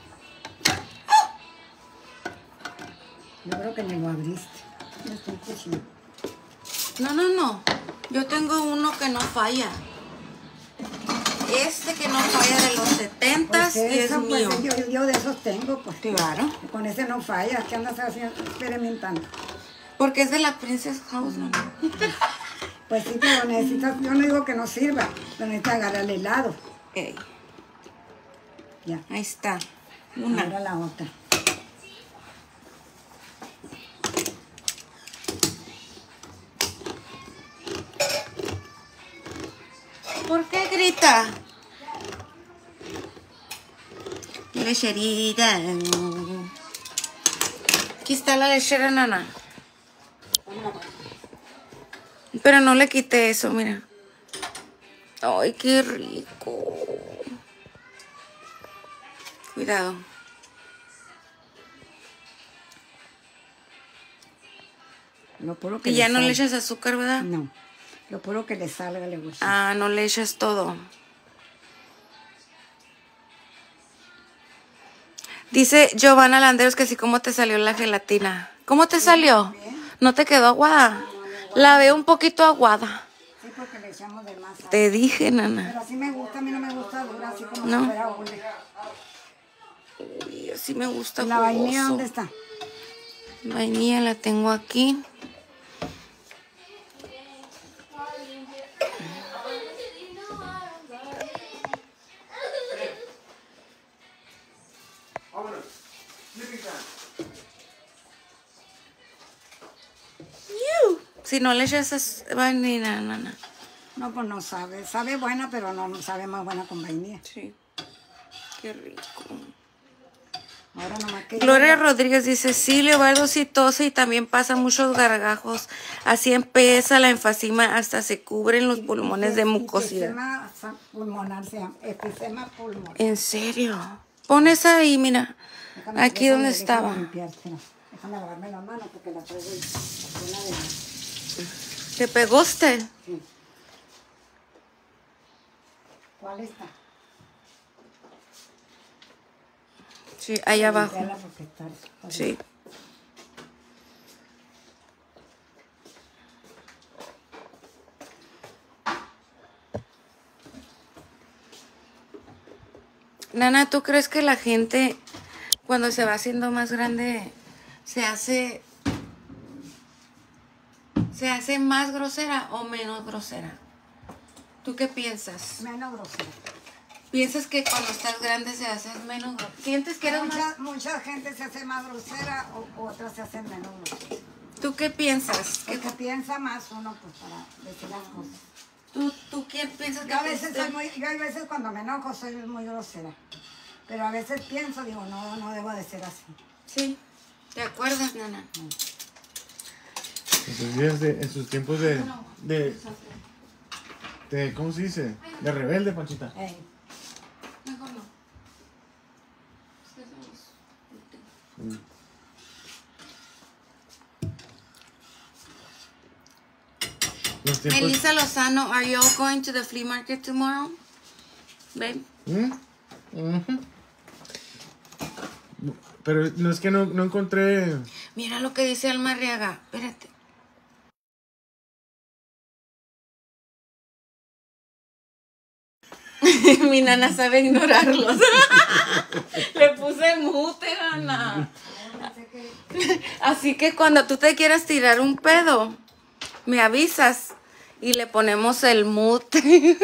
Yo creo que me lo abriste. No estoy cochino. No, no, no. Yo tengo uno que no falla. este que no falla de los setentas Pues y es eso, mío. pues, yo, yo de esos tengo, pues. Claro. Con ese no falla, ¿qué andas haciendo? Experimentando. Porque es de la Princess House, ¿no? Pues sí, pero necesitas, yo no digo que no sirva, pero necesitas agarrar el helado. Ey, Ya, ahí está. ahora Una. la otra. ¿Por qué grita? Lecherita. Aquí está la lechera, nana. Pero no le quité eso, mira. Ay, qué rico. Cuidado. Lo puro que Y ya le no le salga. echas azúcar, ¿verdad? No, lo puro que le salga le gusta. Ah, no le echas todo. Dice Giovanna Landeros que sí, ¿cómo te salió la gelatina? ¿Cómo te salió? bien. ¿No te quedó aguada? La veo un poquito aguada. Sí, porque le echamos de más. Te dije, nana. Pero así me gusta, a mí no me gusta dura, así como No. si fuera hule. Uy, así me gusta ¿Y la vainilla jugoso. dónde está? Vainilla la tengo aquí. Iu. Si no le echas es- vainilla, nana. No, pues no sabe. Sabe buena, pero no, no sabe más buena con vainilla. Sí. Qué rico. Ahora nomás que... Gloria Rodríguez dice, sí, Leobardo sí tose y también pasa muchos gargajos. Así empieza la enfisema hasta se cubren los pulmones de mucosidad. Enfisema pulmonar se llama. Enfisema pulmonar. ¿En serio? Pones ahí, mira. Déjame- Aquí déjame- donde déjame estaba. limpiar, espera. Déjame lavarme las manos porque la traigo llena de... ¿Te pegó usted? Sí. ¿Cuál está? Sí, ahí abajo. Limpiarla porque está- Sí. Nana, ¿tú crees que la gente cuando se va haciendo más grande se hace se hace más grosera o menos grosera? ¿Tú qué piensas? Menos grosera. ¿Piensas que cuando estás grande se hace menos grosera? ¿Sientes que eres Mucha, más? mucha gente se hace más grosera o otras se hacen menos grosera. ¿Tú qué piensas? ¿Qué- Porque piensa más uno pues para decir las cosas. ¿Tú, tú quién piensas que Yo a veces te- soy muy, yo a veces cuando me enojo soy muy grosera. Pero a veces pienso, digo, no, no debo de ser así. Sí, ¿te acuerdas, nana? En sus días de, en sus tiempos de, de, de, ¿cómo se dice? De rebelde, Panchita. Ey, Mejor no. Los tiempos. Melissa Lozano, are you all going to the flea market tomorrow? Babe. ¿Mm? Ujú. Pero no es que no, no encontré. Mira lo que dice Alma Arriaga. Espérate. Mi nana sabe ignorarlos. Le puse mute, nana. Así que cuando tú te quieras tirar un pedo, me avisas y le ponemos el mute.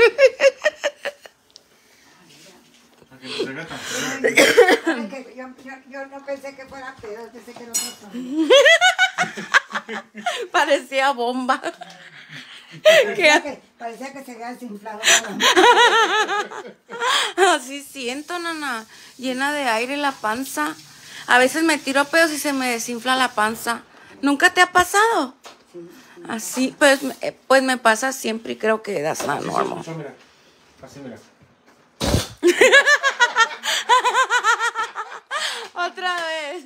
Para que no se haga tan feo. ¿sabe qué? yo, yo, yo no pensé que fuera pedo, pensé que era otro sonido. Parecía bomba. Parecía que, parecía que se había desinflado. Así siento, nana. Llena de aire la panza. A veces me tiro pedos y se me desinfla la panza. ¿Nunca te ha pasado? Así, pues, eh, pues me pasa siempre y creo que das la Así se norma. escuchó, mira. Así, mira. Otra vez.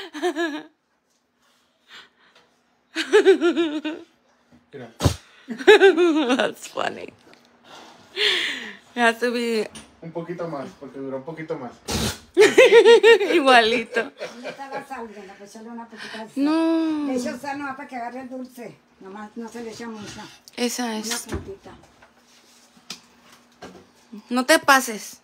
Mira. That's funny. It has to be Un poquito más, porque duró un poquito más. igualito. ¿Dónde está la sal? De la que echarle una poquita de sal. No, Le echo sal nomás para que agarre el dulce. Nomás no se le echa mucha. esa Una es. puntita. No te pases.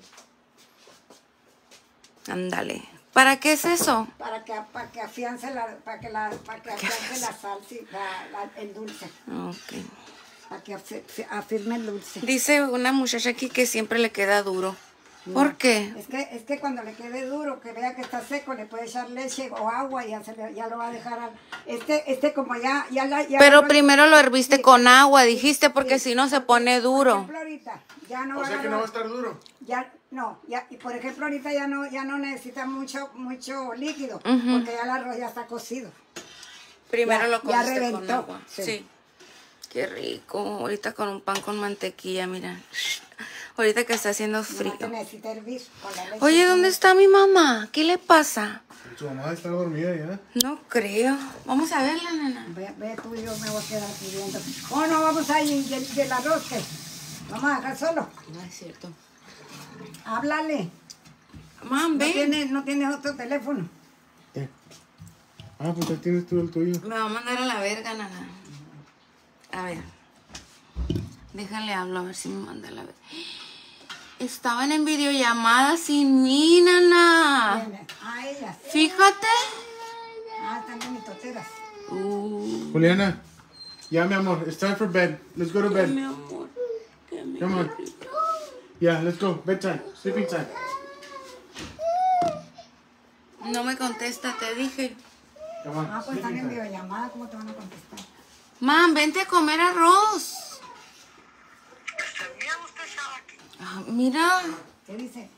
Ándale. ¿Para qué es eso? Para que, para que afiance la, para que la, para que afiance la salsa, y la, la- el dulce. Ok. Para que afi- afirme el dulce. Dice una muchacha aquí que siempre le queda duro. ¿Por No. qué? Es que, es que cuando le quede duro, que vea que está seco, le puede echar leche o agua y ya, se le- ya lo va a dejar. al- Este, este como ya, ya, la, ya Pero la- primero lo herviste Sí. con agua, dijiste, porque Sí. si no se Porque, pone Por duro. ejemplo, ahorita ya no O va sea a que no va a agarrar- estar duro. Ya, no, ya, y por ejemplo ahorita ya no, ya no necesita mucho, mucho líquido, Ujú. porque ya el arroz ya está cocido. Primero Ya- lo ya cociste con reventó, agua. sí. Sí. Qué rico. Ahorita con un pan con mantequilla, mira. Ahorita que está haciendo frío. Nomás que necesita hervir con la leche. Oye, ¿dónde está mi mamá? ¿Qué le pasa? Su mamá está dormida ya. No creo. Vamos a verla, nena. Ve, ve tú y yo me voy a quedar aquí viendo. Oh, no, vamos a ir del, del arroz, que vamos a dejar solo. No es cierto. Háblale. Mam, No ven. tienes, no tienes otro teléfono. Eh. Ah, pues ya tienes tú el tuyo. Me va a mandar a la verga, nana. A ver. Déjale hablo a ver si me manda a la verga. Estaban en videollamada sin mí, nana. Viene. A ellas. Fíjate. Ah, están con mis toteras. Uh, Juliana, ya mi amor, it's time for bed. Let's go to mi bed. amor. Que me Come on. Yeah, let's go. Bedtime. Sleeping time. No me contesta, te dije. Come on. Ah, pues están sleeping en time. videollamada, ¿cómo te van a contestar? Mam, vente a comer arroz. Ah, mira. ¿Qué dice?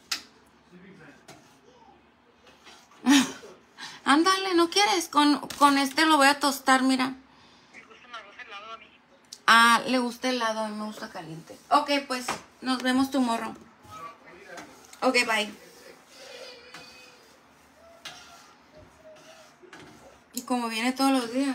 Ándale, ¿no quieres? Con, con este lo voy a tostar, mira. Ah, le gusta helado, a mí me gusta caliente. Ok, pues, nos vemos tomorrow. Ok, bye. Y como viene todos los días.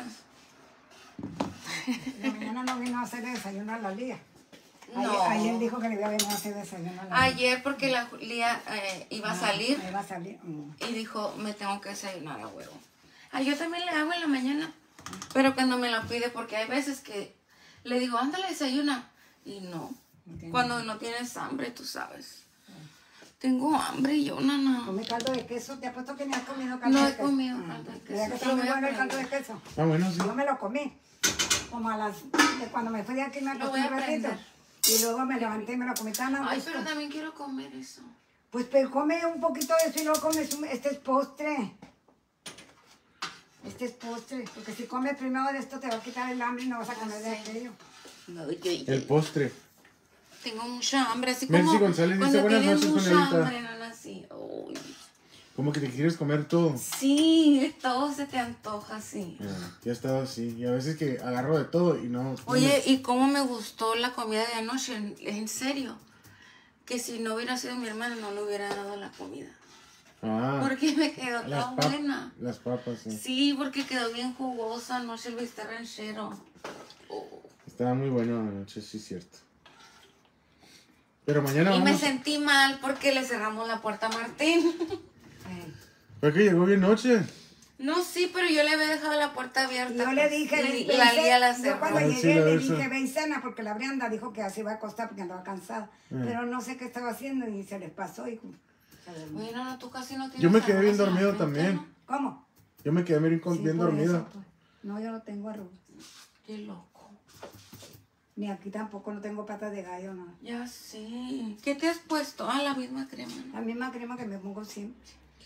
La mañana no vino a hacer desayuno a la Lía. Ayer, No. ayer dijo que le iba a venir a hacer desayuno a la Lía. Ayer porque la Lía eh, iba a salir Me iba a salir. mm. y dijo, me tengo que desayunar a huevo. Ah, yo también le hago en la mañana. Pero cuando me lo pide, porque hay veces que le digo, ándale, desayuna. Y no. Cuando no tienes hambre, tú sabes. Tengo hambre y yo, nana. Comí caldo de queso. Te apuesto que ni has comido caldo No de he queso. comido Ah, caldo de queso. ¿verdad que está Lo muy voy a bueno el caldo de aprender. queso? Ah, bueno, sí. Yo me lo comí. Como a las... de cuando me fui de aquí me Lo acosté voy a un ratito. aprender. Y luego me levanté y me lo comí tan a Ay, gusto. pero también quiero comer eso. Pues, pero come un poquito de eso y luego comes un... Este es postre. Este es postre. Porque si comes primero de esto te va a quitar el hambre y no vas a comer de sé. aquello. El postre. Tengo mucha hambre, así Mercy como González dice, cuando "Buenas tienes noches, mucha Juanelita". hambre, nana, así. Uy. Como que te quieres comer todo. Sí, todo se te antoja así. Ah, ya he estado así. Y a veces que agarro de todo y no. no Oye, me- ¿y cómo me gustó la comida de anoche? En, en serio. Que si no hubiera sido mi hermana, no le hubiera dado la comida. Ah, Porque me quedó las, tan pap- buena. las papas, sí. Sí, porque quedó bien jugosa anoche el bistec ranchero. Oh. Estaba muy bueno anoche, sí, cierto. Pero mañana Y vamos. me sentí mal porque le cerramos la puerta a Martín. Eh. ¿Fue que llegó bien noche? No, sí, pero yo le había dejado la puerta abierta. Y yo le pues, dije, y ve- la ve- Lía la yo cerró. cuando Ah, sí, llegué la le Elsa. dije, ve y cena, porque la Brianda dijo que así iba a acostar porque andaba cansada. Mm. Pero no sé qué estaba haciendo y se les pasó y se durmió. Oye, no, no, tú casi no tienes Yo me quedé bien arroz en la dormido frente, también. ¿no? ¿Cómo? Yo me quedé bien, con- Sí, bien por dormido. eso, pues. No, yo no tengo arroz. Qué loco. Ni aquí tampoco no tengo patas de gallo, no. Ya sé. ¿Qué te has puesto? Ah, la misma crema, ¿no? La misma crema que me pongo siempre.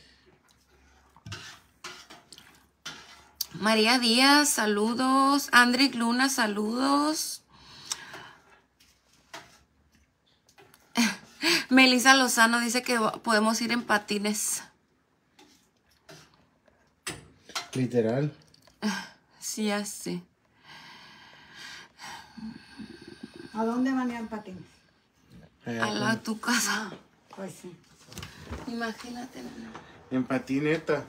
María Díaz, saludos. Andrick Luna, saludos. Melissa Lozano dice que podemos ir en patines. Literal. Sí, ya sé. ¿A dónde van a ir en patines? Eh, A la tu casa. Pues sí. Imagínate, nana. En patineta.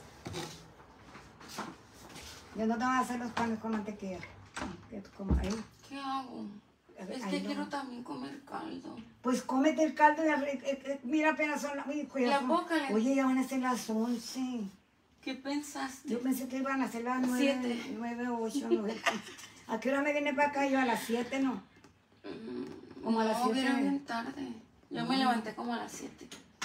Yo no te voy a hacer los panes con mantequilla. Que tú comas ahí. ¿Qué hago? Es Ay, que no. quiero también comer caldo. Pues cómete el caldo y arre- eh, eh, mira apenas son las... uy, cuidado, La son- boca le- Oye, ya van a ser las once. ¿Qué pensaste? Yo pensé que iban a ser las nueve, Siete. nueve, ocho, nueve. ¿A qué hora me viene para acá? Yo a las siete, ¿no? Como a las No, siete. viene bien tarde. Yo me levanté como a las siete.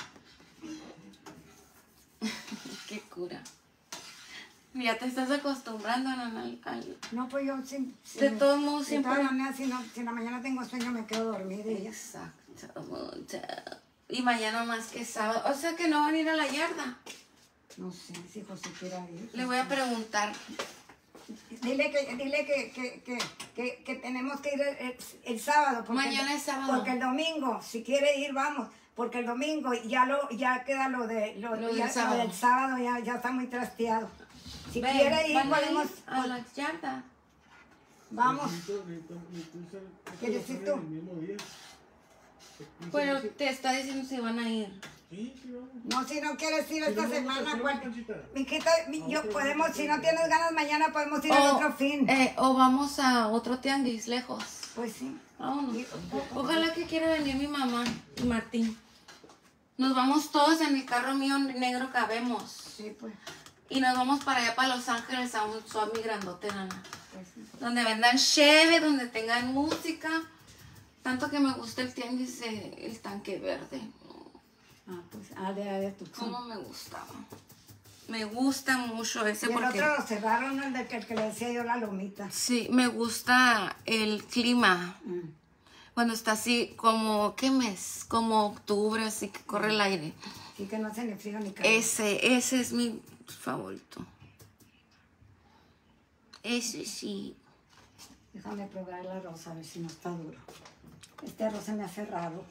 Qué cura. Ya te estás acostumbrando, Nana, al, al- No, pues yo sí. sí De me- todos modos, de siempre- todas maneras, si, no, si en la mañana tengo sueño, me quedo dormida y ya. Exacto, mucha. Y mañana más que sábado. O sea que no van a ir a la yarda. No sé si José quiera ir. Le voy a preguntar. Dile que, dile que, que, que, que, que tenemos que ir el, el- el sábado. Porque Mañana el, es sábado. Porque el domingo, si quiere ir, vamos. Porque el domingo ya lo ya queda lo de lo, Lo del ya- sábado. del sábado, ya, ya está muy trasteado. Si Ven, quiere ir, van a podemos. ir a la yarda. Vamos. ¿Quieres ir tú? Pero te está diciendo si van a ir. No, si no quieres ir esta vamos a semana, hacer pues, una canchita. mijita, mi- yo podemos, si no tienes ganas mañana podemos ir al O, otro fin. eh, o vamos a otro tianguis lejos. Pues sí. Vámonos. Ojalá que quiera venir mi mamá y Martín. Nos vamos todos en el carro mío negro cabemos. Sí, pues. Y nos vamos para allá, para Los Ángeles, a un suami grandote, Nana. Pues sí. Donde vendan cheve, donde tengan música. Tanto que me gusta el tianguis, de- el tanque verde. Ah, pues, ah, de, de tu Cómo me gustaba. Me gusta mucho ese Y el porque... otro lo cerraron, el del que, el que le decía yo la lomita. Sí, me gusta el clima. Mm. Cuando está así, como, ¿qué mes? Como octubre, así que corre el aire. Sí, que no hace ni frío ni calor. Ese, ese es mi favorito. Ese sí. Déjame probar el arroz a ver si no está duro. Este arroz se me hace raro.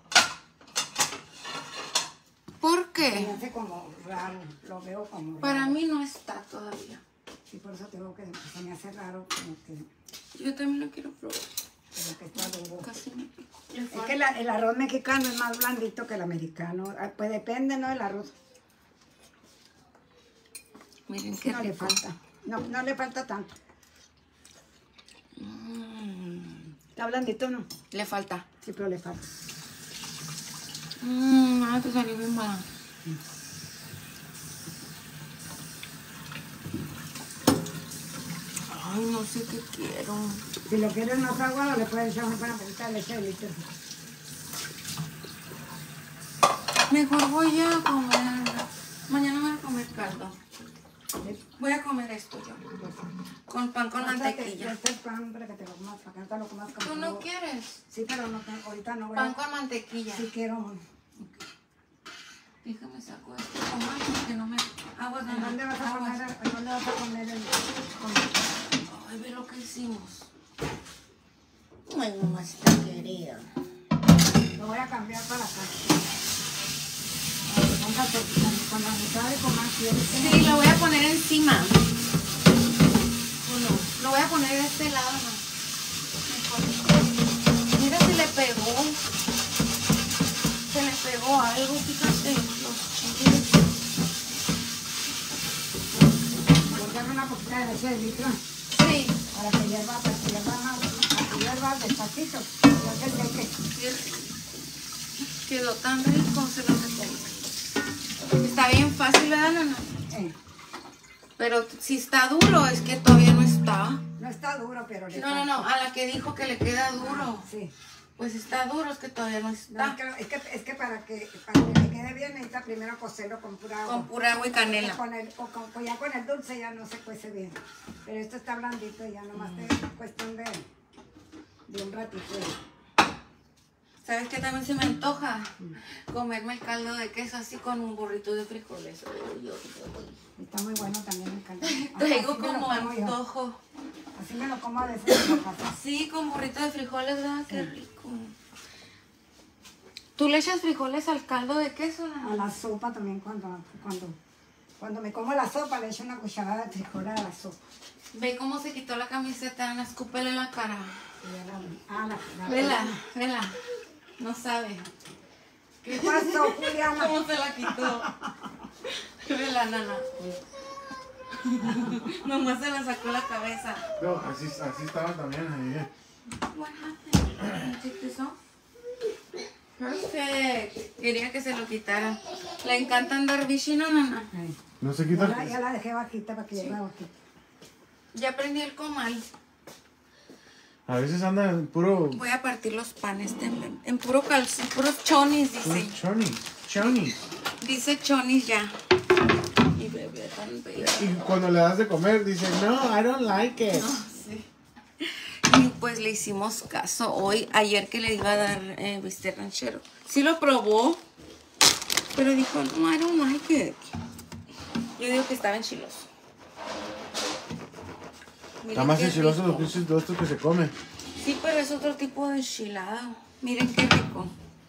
¿Por Se me qué? hace como raro. Lo veo como Para raro. mí no está todavía. Sí, por eso tengo que se me hace raro como que, Yo también lo quiero probar. como que está duro. Casi me pico. Es que la- el arroz mexicano es más blandito que el americano. Ah, pues depende, ¿no? El arroz. Miren qué No le rico. falta. No, no le falta tanto. Mm, ¿Está blandito no? le falta. Sí, pero le falta. Mmm, ah, te salió bien mala. Ay, no sé qué quiero. Si lo quieres más agua, le puedes echar una pedita de leche de litro. Mejor voy a comer. Mañana voy a comer caldo. Voy a comer esto yo. Con pan con mantequilla. Este es pan para que te lo comas, para que no te lo comas como ¿Tú no todo. quieres? Sí, pero no, te- ahorita no voy Pan a... con mantequilla. Sí quiero. Déjame saco esto. Comal, porque no me. Aguas, ¿En dónde vas a aguas. poner, en dónde vas a poner el... con- Ay, ve lo que hicimos. Ay, mamacita querida. Lo voy a cambiar para acá. Póngate con la mitad de comer, ¿quieres? Sí, lo voy a poner encima. Uno. Lo voy a poner de este lado, ¿no? Mejor. Mira si le pegó. Se le pegó algo, fíjate. Los chiles. Guardarme una poquita de leche de litro Sí. para que hierva, para que hierva más, para que hierva despacito. Ya que seque. Qué rico. Quedó tan rico, se lo recomiendo. Está bien fácil, ¿verdad, Nana? Eh, Pero si está duro, es que todavía no está. no está duro, pero le No, no, no, a la que dijo que le queda duro. Sí. Pues está duro, es que todavía no No, está. es, que, es, que, es que para que para que le quede bien necesita primero cocerlo con pura agua. Con pura agua y canela. Con el, o con, pues ya con el dulce ya no se cuece bien. Pero esto está blandito y ya nomás Mm. es cuestión de, de un ratito. ¿Sabes qué también se me antoja? Comerme el caldo de queso así con un burrito de frijoles. Uy, uy, uy. Está muy bueno también el caldo. Traigo Así me lo como como yo. antojo. Así me lo como a veces en la casa. Sí, con burrito de frijoles, ¿verdad? Qué rico. ¿Tú le echas frijoles al caldo de queso? A la sopa también cuando, cuando, cuando me como la sopa le echo una cucharada de frijol a la sopa. Ve cómo se quitó la camiseta, Ana, escúpele la cara. Y ya la- ah, la, la- Vela, vela. No sabe. ¿Qué pasó, Juliana? ¿Cómo se la quitó? Vela, Nana. Nomás se la sacó la cabeza. No, así, así estaba también ahí. What happened? Take this off? Perfect. Quería que se lo quitara. Le encanta andar bichi, ¿no, Nana? Ay, No se ya, quita. la, ya la dejé bajita para que llegue bajita. Ya prendí el comal. A veces anda en puro... Voy a partir los panes en, en puro calzón, puros chonis, dice. Puro chonis. Chonis. Dice chonis ya. Y bebé tan bella. Y cuando le das de comer, dice, no, I don't like it. No, sí. Y pues le hicimos caso hoy, ayer que le iba a dar eh, bistec ranchero. Sí lo probó, pero dijo, no, I don't like it. Yo digo que estaba enchiloso. Miren Está más qué enchiloso rico. los pinches de estos que se comen. Sí, pero es otro tipo de enchilado. Miren qué rico.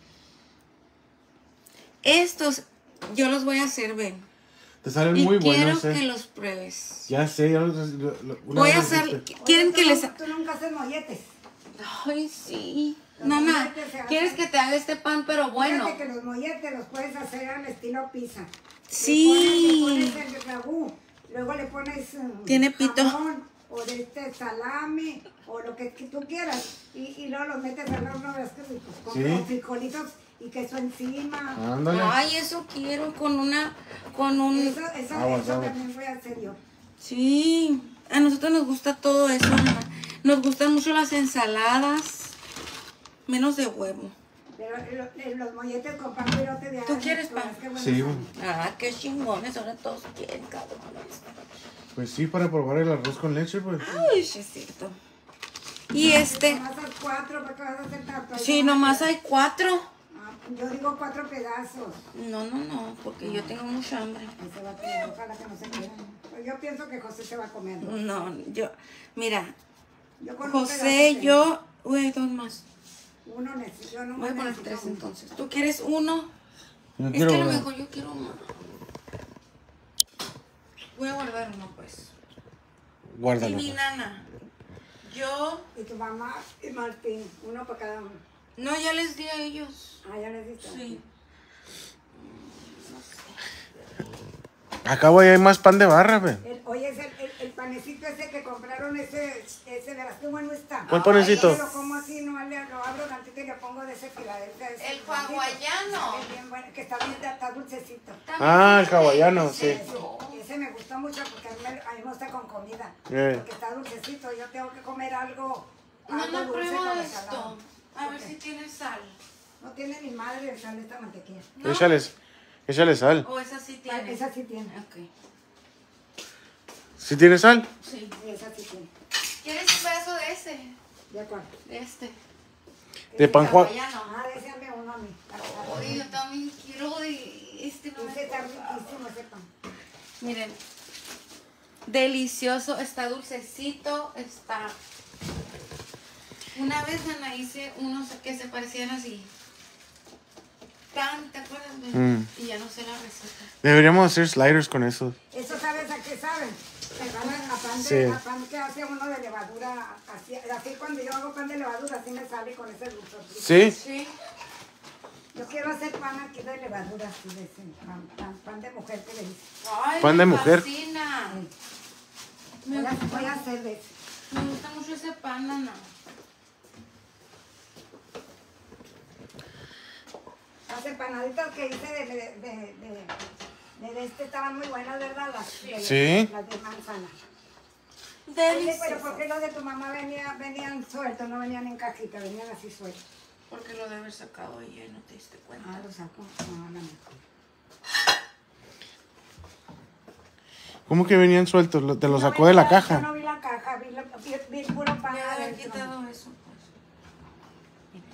Estos yo los voy a hacer, ven. Te salen Y muy quiero buenos, eh. que los pruebes. Ya sé, ya los... lo- lo- una Voy a vez hacer... dijiste. ¿Quieren Oye, que tú les...? no- Tú nunca haces molletes. Ay, sí. Los Nana, molletes se hacen- ¿quieres que te haga este pan, pero bueno? Fíjate que los molletes los puedes hacer al estilo pizza. Sí. Le pones, le pones el ragú, luego le pones um, Tiene pito. jamón, o de este salami, o lo que, que tú quieras. Y, y luego los metes al horno, ves que ricos. Con Sí. con frijolitos y queso encima. Ándale. Ay, eso quiero con una... Con un... Eso, eso, Aguas, eso aguas. también voy a hacer yo. Sí. A nosotros nos gusta todo eso, Nana. Nos gustan mucho las ensaladas. Menos de huevo. Pero lo- los molletes con pan pirote de ¿Tú ajo, quieres pues, pan? qué buenos Sí, son. bueno. Ah, qué chingones. Ahora todos quieren, cabrón. Pues sí, para probar el arroz con leche, pues. Ay, sí, es cierto. Y este... Nomás hay cuatro, ¿para qué vas a hacer tanto? Sí, nomás hay cuatro. Ah, yo digo cuatro pedazos. No, no, no, porque yo tengo mucha hambre. Ahí se va a quedar, ojalá que no se quede. Pues yo pienso que José se va a comer. ¿no? No, yo... Mira, Yo con un José, pedazo yo... Uy, dos más. tengo. Uno necesito, yo no Voy a poner necesito tres uno. entonces. ¿Tú quieres uno? Yo Es quiero que a lo ver. mejor yo quiero uno. Voy a guardar uno, pues. Y Guárdalo. mi nana, yo... Y tu mamá y Martín, uno para cada uno. No, ya les di a ellos. Ah, ya les diste. Sí. Acá, güey, hay más pan de barra, güey. El- oye, ese, el, el panecito ese que compraron, ese, ese verás qué bueno está. ¿Cuál panecito? Pero como así, no le lo abro tantito y le pongo de ese Filadelfia. ese El blandito. hawaiano. Es bien bueno, que está bien, está dulcecito. Ah, el hawaiano, sí. Ese, ese me gustó mucho porque a mí, me, a mí me gusta con comida. Eh. Porque está dulcecito. Yo tengo que comer algo, algo Nana, dulce prueba con esto. salado. A ver Ok. si tiene sal. No tiene ni madre de sal esta mantequilla. ¿No? Échales, échale sal. O esa sí Ah, tiene. esa sí tiene. Ok. ¿Sí tiene sal? Sí. Esa sí tiene. ¿Quieres un pedazo de ese? ¿De cuál? De este. De pan Juan. Hawaiano. Ah, déjame uno a mí. Oye, yo también quiero de este. No Ese me está acordaba. riquísimo ese pan. Miren. Delicioso. Está dulcecito. Está... Una vez, Ana, hice unos que se parecían así. Tan, ¿te acuerdas? Bebé? Mm. Y ya no sé la receta. Deberíamos hacer sliders con eso. ¿Eso sabes a qué saben? Se van a, a pan de, Sí. a pan que hace uno de levadura. Así, así cuando yo hago pan de levadura, así me sale con ese dulzor. ¿Sí? Sí. Yo quiero hacer pan aquí de levadura, así de ese, pan, pan, pan de mujer que le dice. Ay, Pan de me mujer. fascina. Voy Me a, gusta, voy a hacer de ese. me gusta mucho ese pan, Ana. Las empanaditas que hice de, de, de, de, de, de este estaban muy buenas, ¿verdad? Las, de- Sí. las de manzana. Oye, pero Delicioso. ¿por qué los de tu mamá venía, venían sueltos, no venían en cajita, venían así sueltos? Porque lo debe haber sacado ella y no te diste cuenta. Ah, lo saco. No, no, no. ¿Cómo que venían sueltos? Lo- Te lo No sacó de la venía- caja. Yo no vi la caja, vi, la- vi, vi el puro pan Me había adentro. quitado eso, pues. Miren.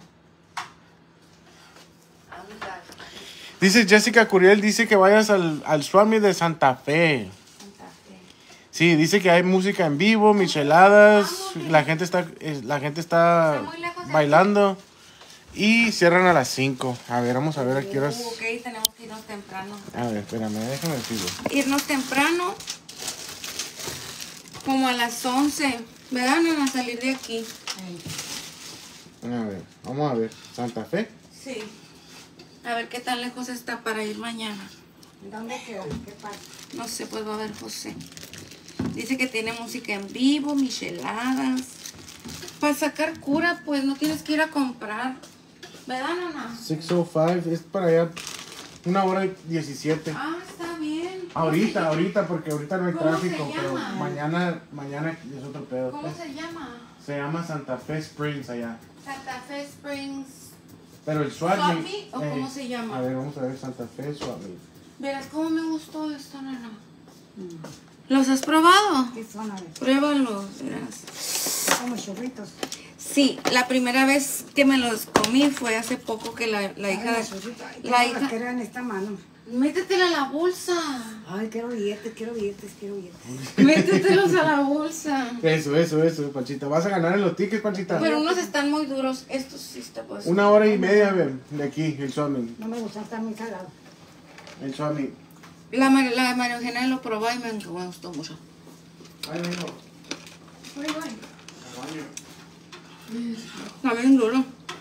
Ándale. Dice Jessica Curiel, dice que vayas al, al Swami de Santa Fe. Santa Fe. Sí, dice que hay música en vivo, micheladas, la gente está, eh, la gente está Está muy lejos de bailando y cierran a las cinco. A ver, vamos a ver a qué horas. Uh, ok, tenemos que irnos temprano. A ver, espérame, déjame decirlo. Irnos temprano. Como a las once. ¿Verdad? No van a salir de aquí. Ay, A ver, vamos a ver. Santa Fe. Sí. A ver qué tan lejos está para ir mañana. ¿dónde quedó? ¿Qué pasa? No sé, pues va a ver José. Dice que tiene música en vivo, micheladas. Para sacar cura, pues no tienes que ir a comprar. ¿Verdad, Nana? seis oh cinco es para allá. Una hora y diecisiete. Ah, está bien. Ahorita, ahorita, porque ahorita no hay ¿Cómo se tráfico, pero llama? mañana, mañana es otro pedo. ¿Cómo se llama? Se llama Santa Fe Springs allá. Santa Fe Springs. Pero el swap ¿Swap meet, meet o cómo se llama? A ver, vamos a ver Santa Fe Swap Meet. Verás cómo me gustó esto, nena. ¿Los has probado? ¿Qué son? A ver, Pruébalos, verás. como churritos. Sí, la primera vez que me los comí fue hace poco que la, la hija Ay, de... churritos. Ay, La tengo las hija... que eran en esta mano. Métetela a la bolsa. Ay, quiero billetes, quiero billetes, quiero billetes. Métetelos a la bolsa. Eso, eso, eso, Panchita. ¿Vas a ganar en los tickets, Panchita? Pero unos están muy duros. Estos sí está pues. Una hora y media, ven, de aquí, el swap meet. No me gusta estar muy salado. El swap meet. La, Mar- la María Eugenia lo probó y me, me gustó mucho. Ay, mijo. Muy bueno. Al baño. Está bien duro.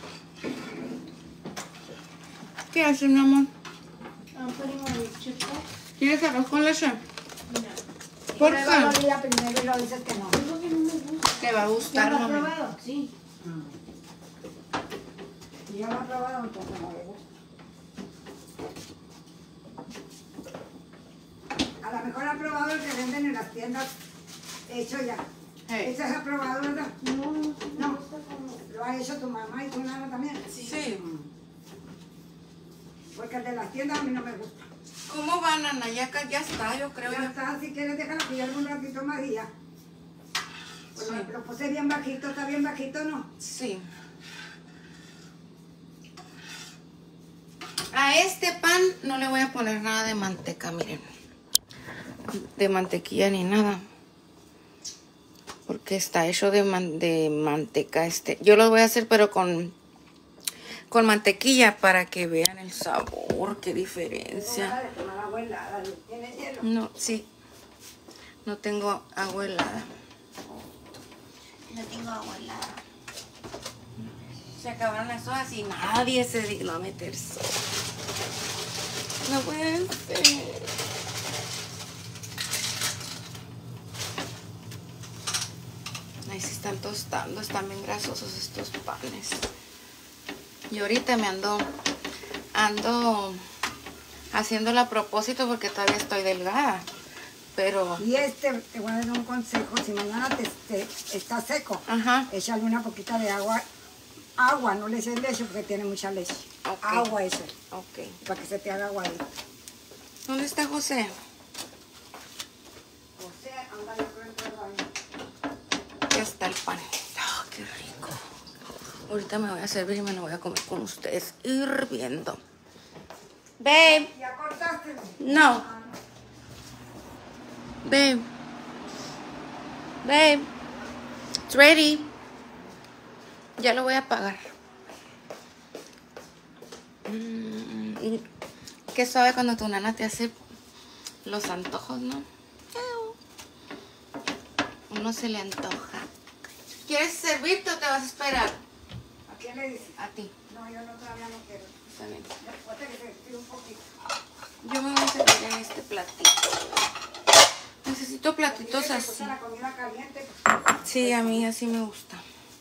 ¿Qué haces, mi amor? ¿Quieres arroz con leche? ¿Por Pruébalo qué? día primero y lo dices que no. Te va a ¿Ya gustar, lo has mami. probado? Sí. Si yo lo he probado, entonces no me gusta. A lo mejor ha probado el que venden en las tiendas hecho ya. Hey. ¿Ese has probado, verdad? No, no. ¿Lo ha hecho tu mamá y tu nana también? Sí. Porque el de las tiendas a mí no me gusta. ¿Cómo van, Ana? Ya, ca- ya está, yo creo. Ya Ya. está, si quieres déjalo que hierva un ratito más y ya. Pues Sí. lo, lo puse bien bajito, está bien bajito, ¿no? Sí. A este pan no le voy a poner nada de manteca, miren. De mantequilla ni nada. Porque está hecho de, man- de manteca este. Yo lo voy a hacer pero con, con mantequilla para que vean el sabor, qué diferencia. Deja de tomar agua helada, ¿tiene hielo? No, sí. No tengo agua helada. No tengo agua helada. Se acabaron las hojas y nadie se dignó a meterse. No puede ser. Ahí se están tostando, están bien grasosos estos panes. Y ahorita me ando, ando haciéndolo a propósito porque todavía estoy delgada. Pero, Y este, te voy a dar un consejo, si mañana te, te- está seco, ajá, échale una poquita de agua, agua, no le eches leche porque tiene mucha leche. Ok. Agua eso, ok. para que se te haga aguadito. ¿Dónde está José? José, anda yo creo dentro del baño. Ya está el pan. Oh, qué rico. Ahorita me voy a servir y me lo voy a comer con ustedes hirviendo. Babe, ¿Ya cortaste? no. Babe. Babe. It's ready. Ya lo voy a pagar. Mm, qué suave cuando tu nana te hace los antojos, ¿no? Uno se le antoja. ¿Quieres servirte o te vas a esperar? ¿A quién le dices? A ti. No, yo no, todavía no quiero. Está bien. Después de que se estire un poquito. Yo me voy a servir en este platito. Necesito platitos Dile que así. gusta la comida caliente. Sí, a mí así me gusta.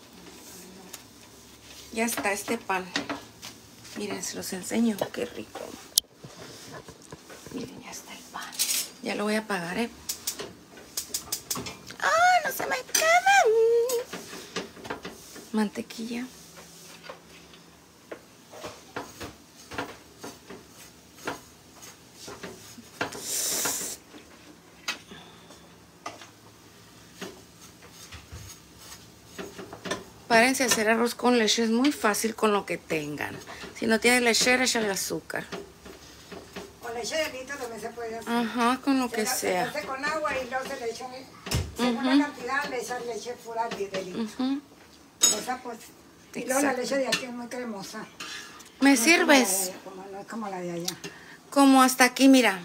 Ya está este pan. Miren, se los enseño. Qué rico. Miren, ya está el pan. Ya lo voy a pagar, ¿eh? ¡Ay, no se me quedan! Mantequilla. Párense a hacer arroz con leche, es muy fácil con lo que tengan. Si no tienes lechera, échale azúcar. Con leche de litro también se puede hacer. Ajá, con lo Se que la- sea. Se hace con agua y luego se le echa, según la cantidad, le echan leche pura de, de litro. Ujú. Esa pues. Y luego la Exacto. leche de aquí es muy cremosa. ¿Me No es como la de sirves? allá, como- no es como la de allá. Como hasta aquí, mira.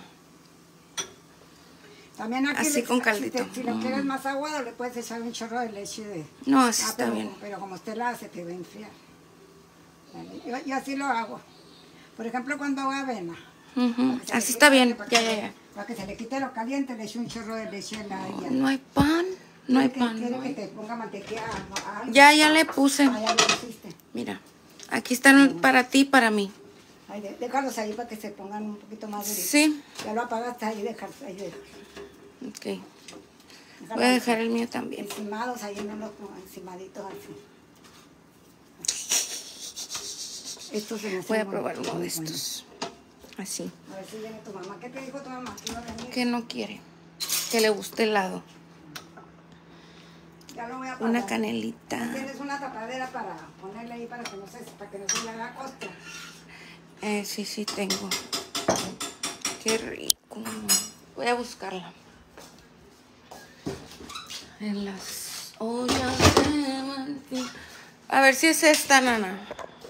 También aquí, Así le- con si caldito. te- Si, lo quieres más aguado, le puedes echar un chorro de leche de... No, así Ah, está pero, bien. pero como usted la hace, te va a enfriar. Yo, yo así lo hago. Por ejemplo, cuando hago avena. Ujú. para que se le Así está quite- bien. para Ya, que ya, se- ya. Para que se le quite lo caliente, le echo un chorro de leche en la ya. No hay pan. No hay ¿Quiere que- pan. ¿Quiere no que hay- te ponga mantequilla? a- a- Ya, ya le puse. Ah, ya lo pusiste. Mira. Aquí están para ti y para mí. Ay, de- déjalos ahí para que se pongan un poquito más duritos. Sí. Ya lo apagaste ahí, dejarse ahí, déjalo. Ok. Voy a dejar el mío también. Encimados, ahí en unos encimaditos así. Estos se me hacen Voy a muy- probar uno muy de estos. Así. buenos. A ver si viene tu mamá. ¿Qué te dijo tu mamá? ¿Que iba a venir? Que no quiere. Que le guste helado. Ya lo voy a pagar. Una canelita. Tienes una tapadera para ponerle ahí para que no se, para que no se le haga costra. Eh, sí, sí tengo. Qué rico. Voy a buscarla. En las ollas de mantequilla. A ver si es esta, nana.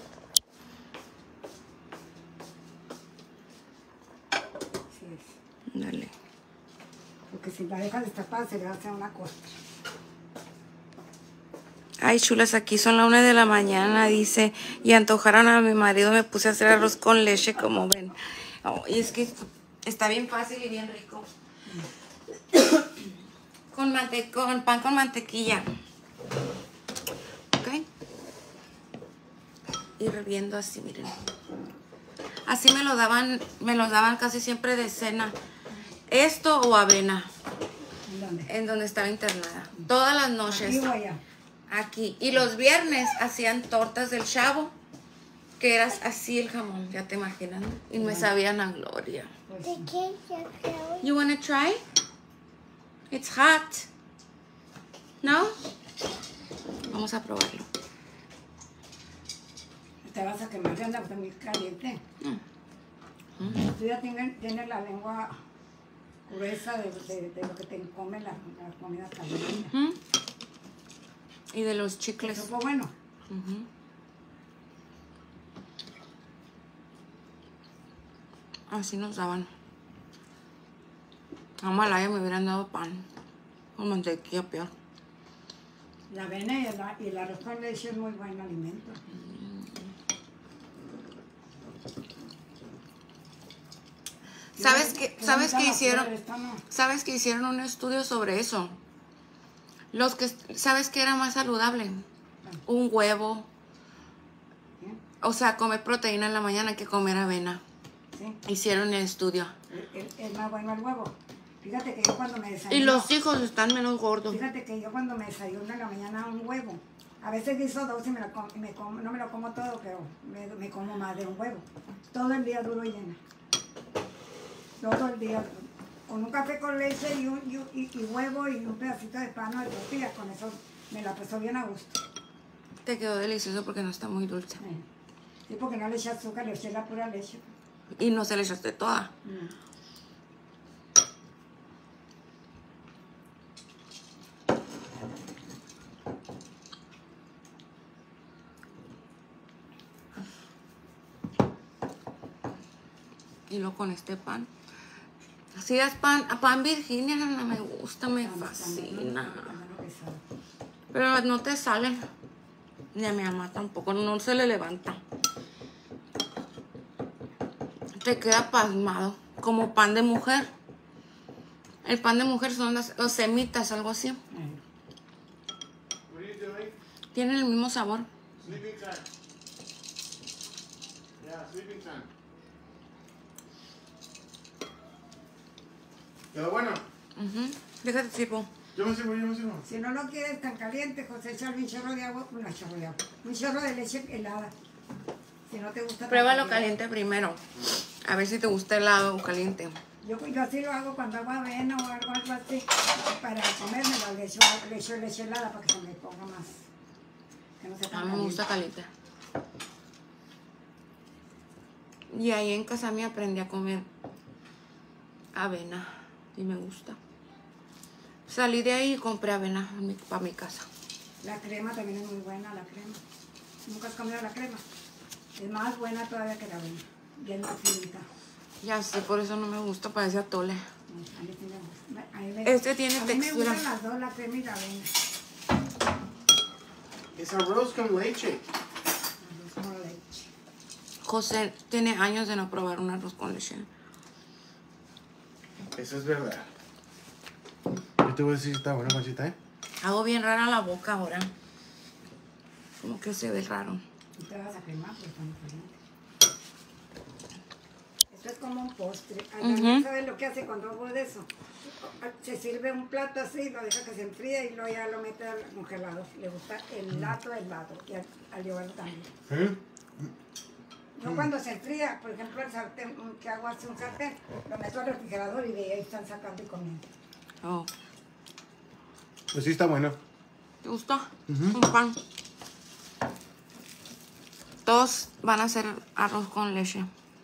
Sí es. Dale. Porque si la dejas destapada se le va a hacer una costra. Ay, chulas, aquí son la una de la mañana, dice. Y antojaron a mi marido, me puse a hacer arroz con leche, como ven. Oh, y es que está bien fácil y bien rico. Con, mante con pan con mantequilla. ¿Ok? Hirviendo así, miren. Así me lo daban, me los daban casi siempre de cena. Esto o avena, ¿En dónde? en donde estaba internada. Todas las noches. Aquí o allá. Aquí. Y los viernes hacían tortas del chavo, que era así el jamón, ya te imaginas, ¿no? Y me sabían a gloria. Pues, sí. You wanna try? It's hot. ¿No? Vamos a probarlo. Te vas a quemar, ya anda muy caliente. Mm. Tú ya tienes, tienes la lengua gruesa de, de, de lo que te come la, la comida caliente. Ujú. Y de los ¿Te chicles. supo bueno? Ujú. Así nos daban. A Malaya me hubieran dado pan con mantequilla peor. La avena y el, y el arroz con leche es muy buen alimento. ¿Sabes qué, Qué ¿sabes bonita qué la hicieron? flor esta, ¿no? ¿Sabes que hicieron un estudio sobre eso? Los que, ¿sabes qué era más saludable? Un huevo. ¿Sí? O sea, comer proteína en la mañana que comer avena. ¿Sí? Hicieron el estudio. Es, es- es más bueno el huevo. Fíjate que yo cuando me desayuno... Y los hijos están menos gordos. Fíjate que yo cuando me desayuno en la mañana un huevo, a veces guiso dos y me lo com- me como- no me lo como todo, pero me, me como más de un huevo. Todo el día duro y llena. Todo el día. Con un café con leche y, un, y, un- y- y huevo y un pedacito de pan o de tortilla, con eso me la paso bien a gusto. Te quedó delicioso porque no está muy dulce. Eh. Sí, porque no le eché azúcar, le eché la pura leche. Y no se le echaste toda. Mm. Y luego con este pan. Así es pan, pan Virginia, no me gusta, me Tan- tan- fascina. tan- tan bueno que sabe. Pero no te sale. Ni a mi mamá tampoco, no se le levanta. Te queda pasmado, como pan de mujer. El pan de mujer son las, las semitas, algo así. Eh. What are you doing? Tienen el mismo sabor. Sleeping time. Yeah, sleeping time. ¿Quedó bueno? Ujú. Déjate sirvo. Yo me sirvo, yo me sirvo. Si no lo quieres tan caliente, José, echarle un chorro de agua, un chorro de agua, un chorro de leche helada. Si no te gusta tan Pruébalo caliente primero. A ver si te gusta helado o caliente. Yo, yo así lo hago cuando hago avena o algo, algo así, para comérmelo, le echo, le echo leche helada para que se me ponga más, que no sea A tan mí me gusta caliente. caliente. Y ahí en casa me aprendí a comer avena y me gusta. Salí de ahí y compré avena para mi casa. La crema también es muy buena, la crema. ¿Nunca has comido la crema? Es más buena todavía que la avena, y es más finita. Ya sé, por eso no me gusta, parece atole. A mí sí me gusta. A mí me- Este tiene a mí me textura. gustan las dos, la crema y la avena. Es arroz con leche. Arroz con leche. José tiene años de no probar un arroz con leche. Eso es verdad. Yo te voy a decir, está buena, Panchita, ¿eh? Hago bien rara la boca ahora. Como que se ve raro. Y te vas a quemar, pues está muy caliente. Esto es como un postre. Ay, Ujú. ¿sabes lo que hace cuando hago de eso? se sirve un plato así, lo deja que se enfríe y luego ya lo mete al congelador. Le gusta el lato helado y al, al llevarlo también. ¿Eh? Yo cuando se enfría, por ejemplo, el sartén, que hago así un sartén, lo meto al refrigerador y de ahí están sacando y comiendo. Oh. Pues sí está bueno. ¿Te gustó? Ujú. Un pan. Todos van a hacer arroz con leche.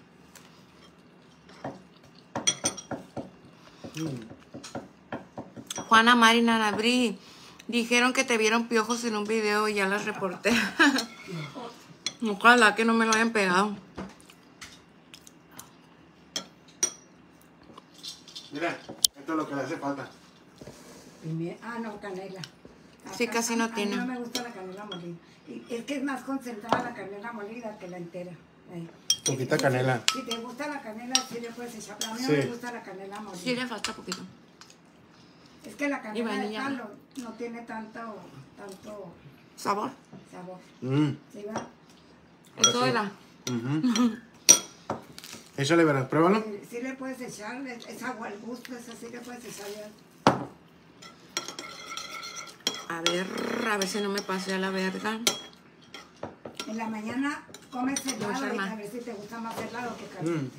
Juana, Mari, Nanabri dijeron que te vieron piojos en un video y ya las reporté. Ojalá que no me lo hayan pegado. Mira, esto es lo que le hace falta. Pimienta. Ah, no, canela. Sí, casi no a, a tiene. mí no me gusta la canela molida. Y es que es más concentrada la canela molida que la entera. Ahí. Poquita canela. Si te gusta la canela, sí le puedes echar. Pero a mí Sí. no me gusta la canela molida. Sí, le falta poquito. Es que la canela de vainilla. palo no tiene tanto, tanto ¿Sabor? sabor. Mm. ¿Sí va? Ahora Eso sí. era. Ujú. Échale, verás, pruébalo. Sí, sí le puedes echar, es es agua al gusto, es así le puedes echar ya. A ver, a ver si no me pasé a la verga. En la mañana comes helado y Germán. a ver si te gusta más helado que Mm. caliente.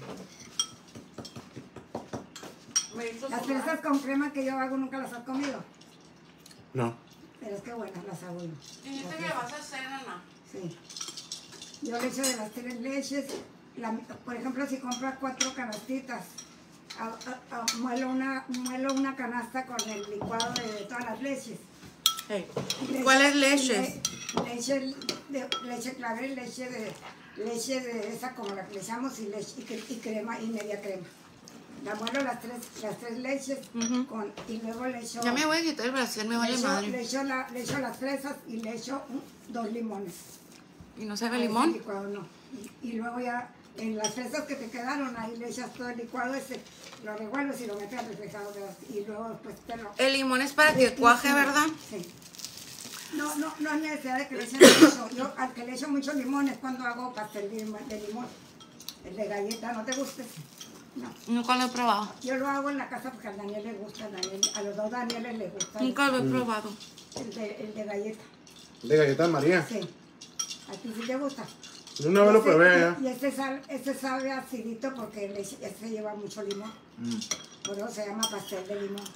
Las fresas con crema que yo hago nunca las has comido, No. pero es que buenas las hago yo. Dijiste que vas a hacer, Ana. Sí. Yo le echo de las tres leches. La- por ejemplo, si compras cuatro canastitas, a- a- a- muelo, una, muelo una canasta con el licuado de, de todas las leches. Hey. Leche- ¿Cuáles leches? le- leche, de, leche clavel, leche de leche de esa como la que le echamos y, leche, y, cre- y crema y media crema. La muelo las tres, las tres leches Ujú. con, y luego le echo, Ya me voy a quitar el brasier, me le vale echo, madre. le echo la- le echo las fresas y le echo un- dos limones. ¿Y no sabe A ese limón? licuado no. Y, y luego ya en las fresas que te quedaron ahí le echas todo el licuado ese, lo revuelves y lo metes al refrigerador y luego después te lo... El limón es para que cuaje, ¿verdad? Sí. No, no, no hay necesidad de que le echen mucho. Yo al que le echo mucho limón es cuando hago pastel de limón. de limón. El de galleta, ¿no te gusta? No. Nunca lo he probado. Yo lo hago en la casa porque a Daniel le gusta, a, Daniel, a los dos Danieles les gusta el, Nunca lo he probado. el de, el de galleta. De galletas María. Sí. ¿A ti sí te gusta? Yo una vez lo Ese- probé allá. Y este, sal, este sabe acidito porque le, este lleva mucho limón. Mm. Por eso se llama pastel de limón.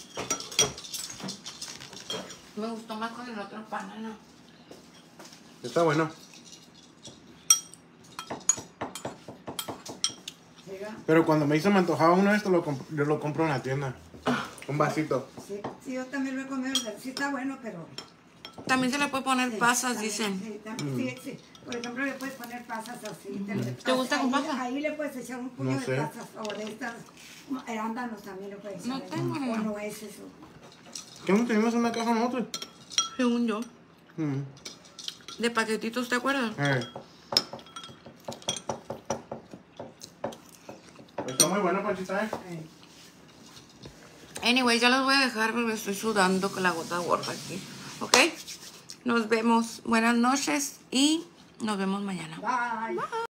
Me gustó más con el otro pan, Ana. Está bueno. ¿Sí, va? Pero cuando me hizo me antojaba uno de estos, lo comp- yo lo compro en la tienda. Un vasito. Sí, sí, yo también lo he comido. Sí está bueno, pero... También se le puede poner sí, pasas, también, dicen. Sí, también, sí, sí. Por ejemplo, le puedes poner pasas así. Te, ¿Te gusta con ahí- pasas? Ahí le puedes echar un puño No de sé. pasas o de estas arándanos también le puedes echar. No ahí. tengo, O no. nueces. O... ¿Qué no tenemos una caja nosotros? Según yo. Mm. De paquetitos, ¿te acuerdas? Eh. Está muy bueno, Panchita, ¿eh? eh. Anyway, ya los voy a dejar porque estoy sudando con la gota gorda aquí. ¿Ok? Nos vemos. Buenas noches y nos vemos mañana. Bye.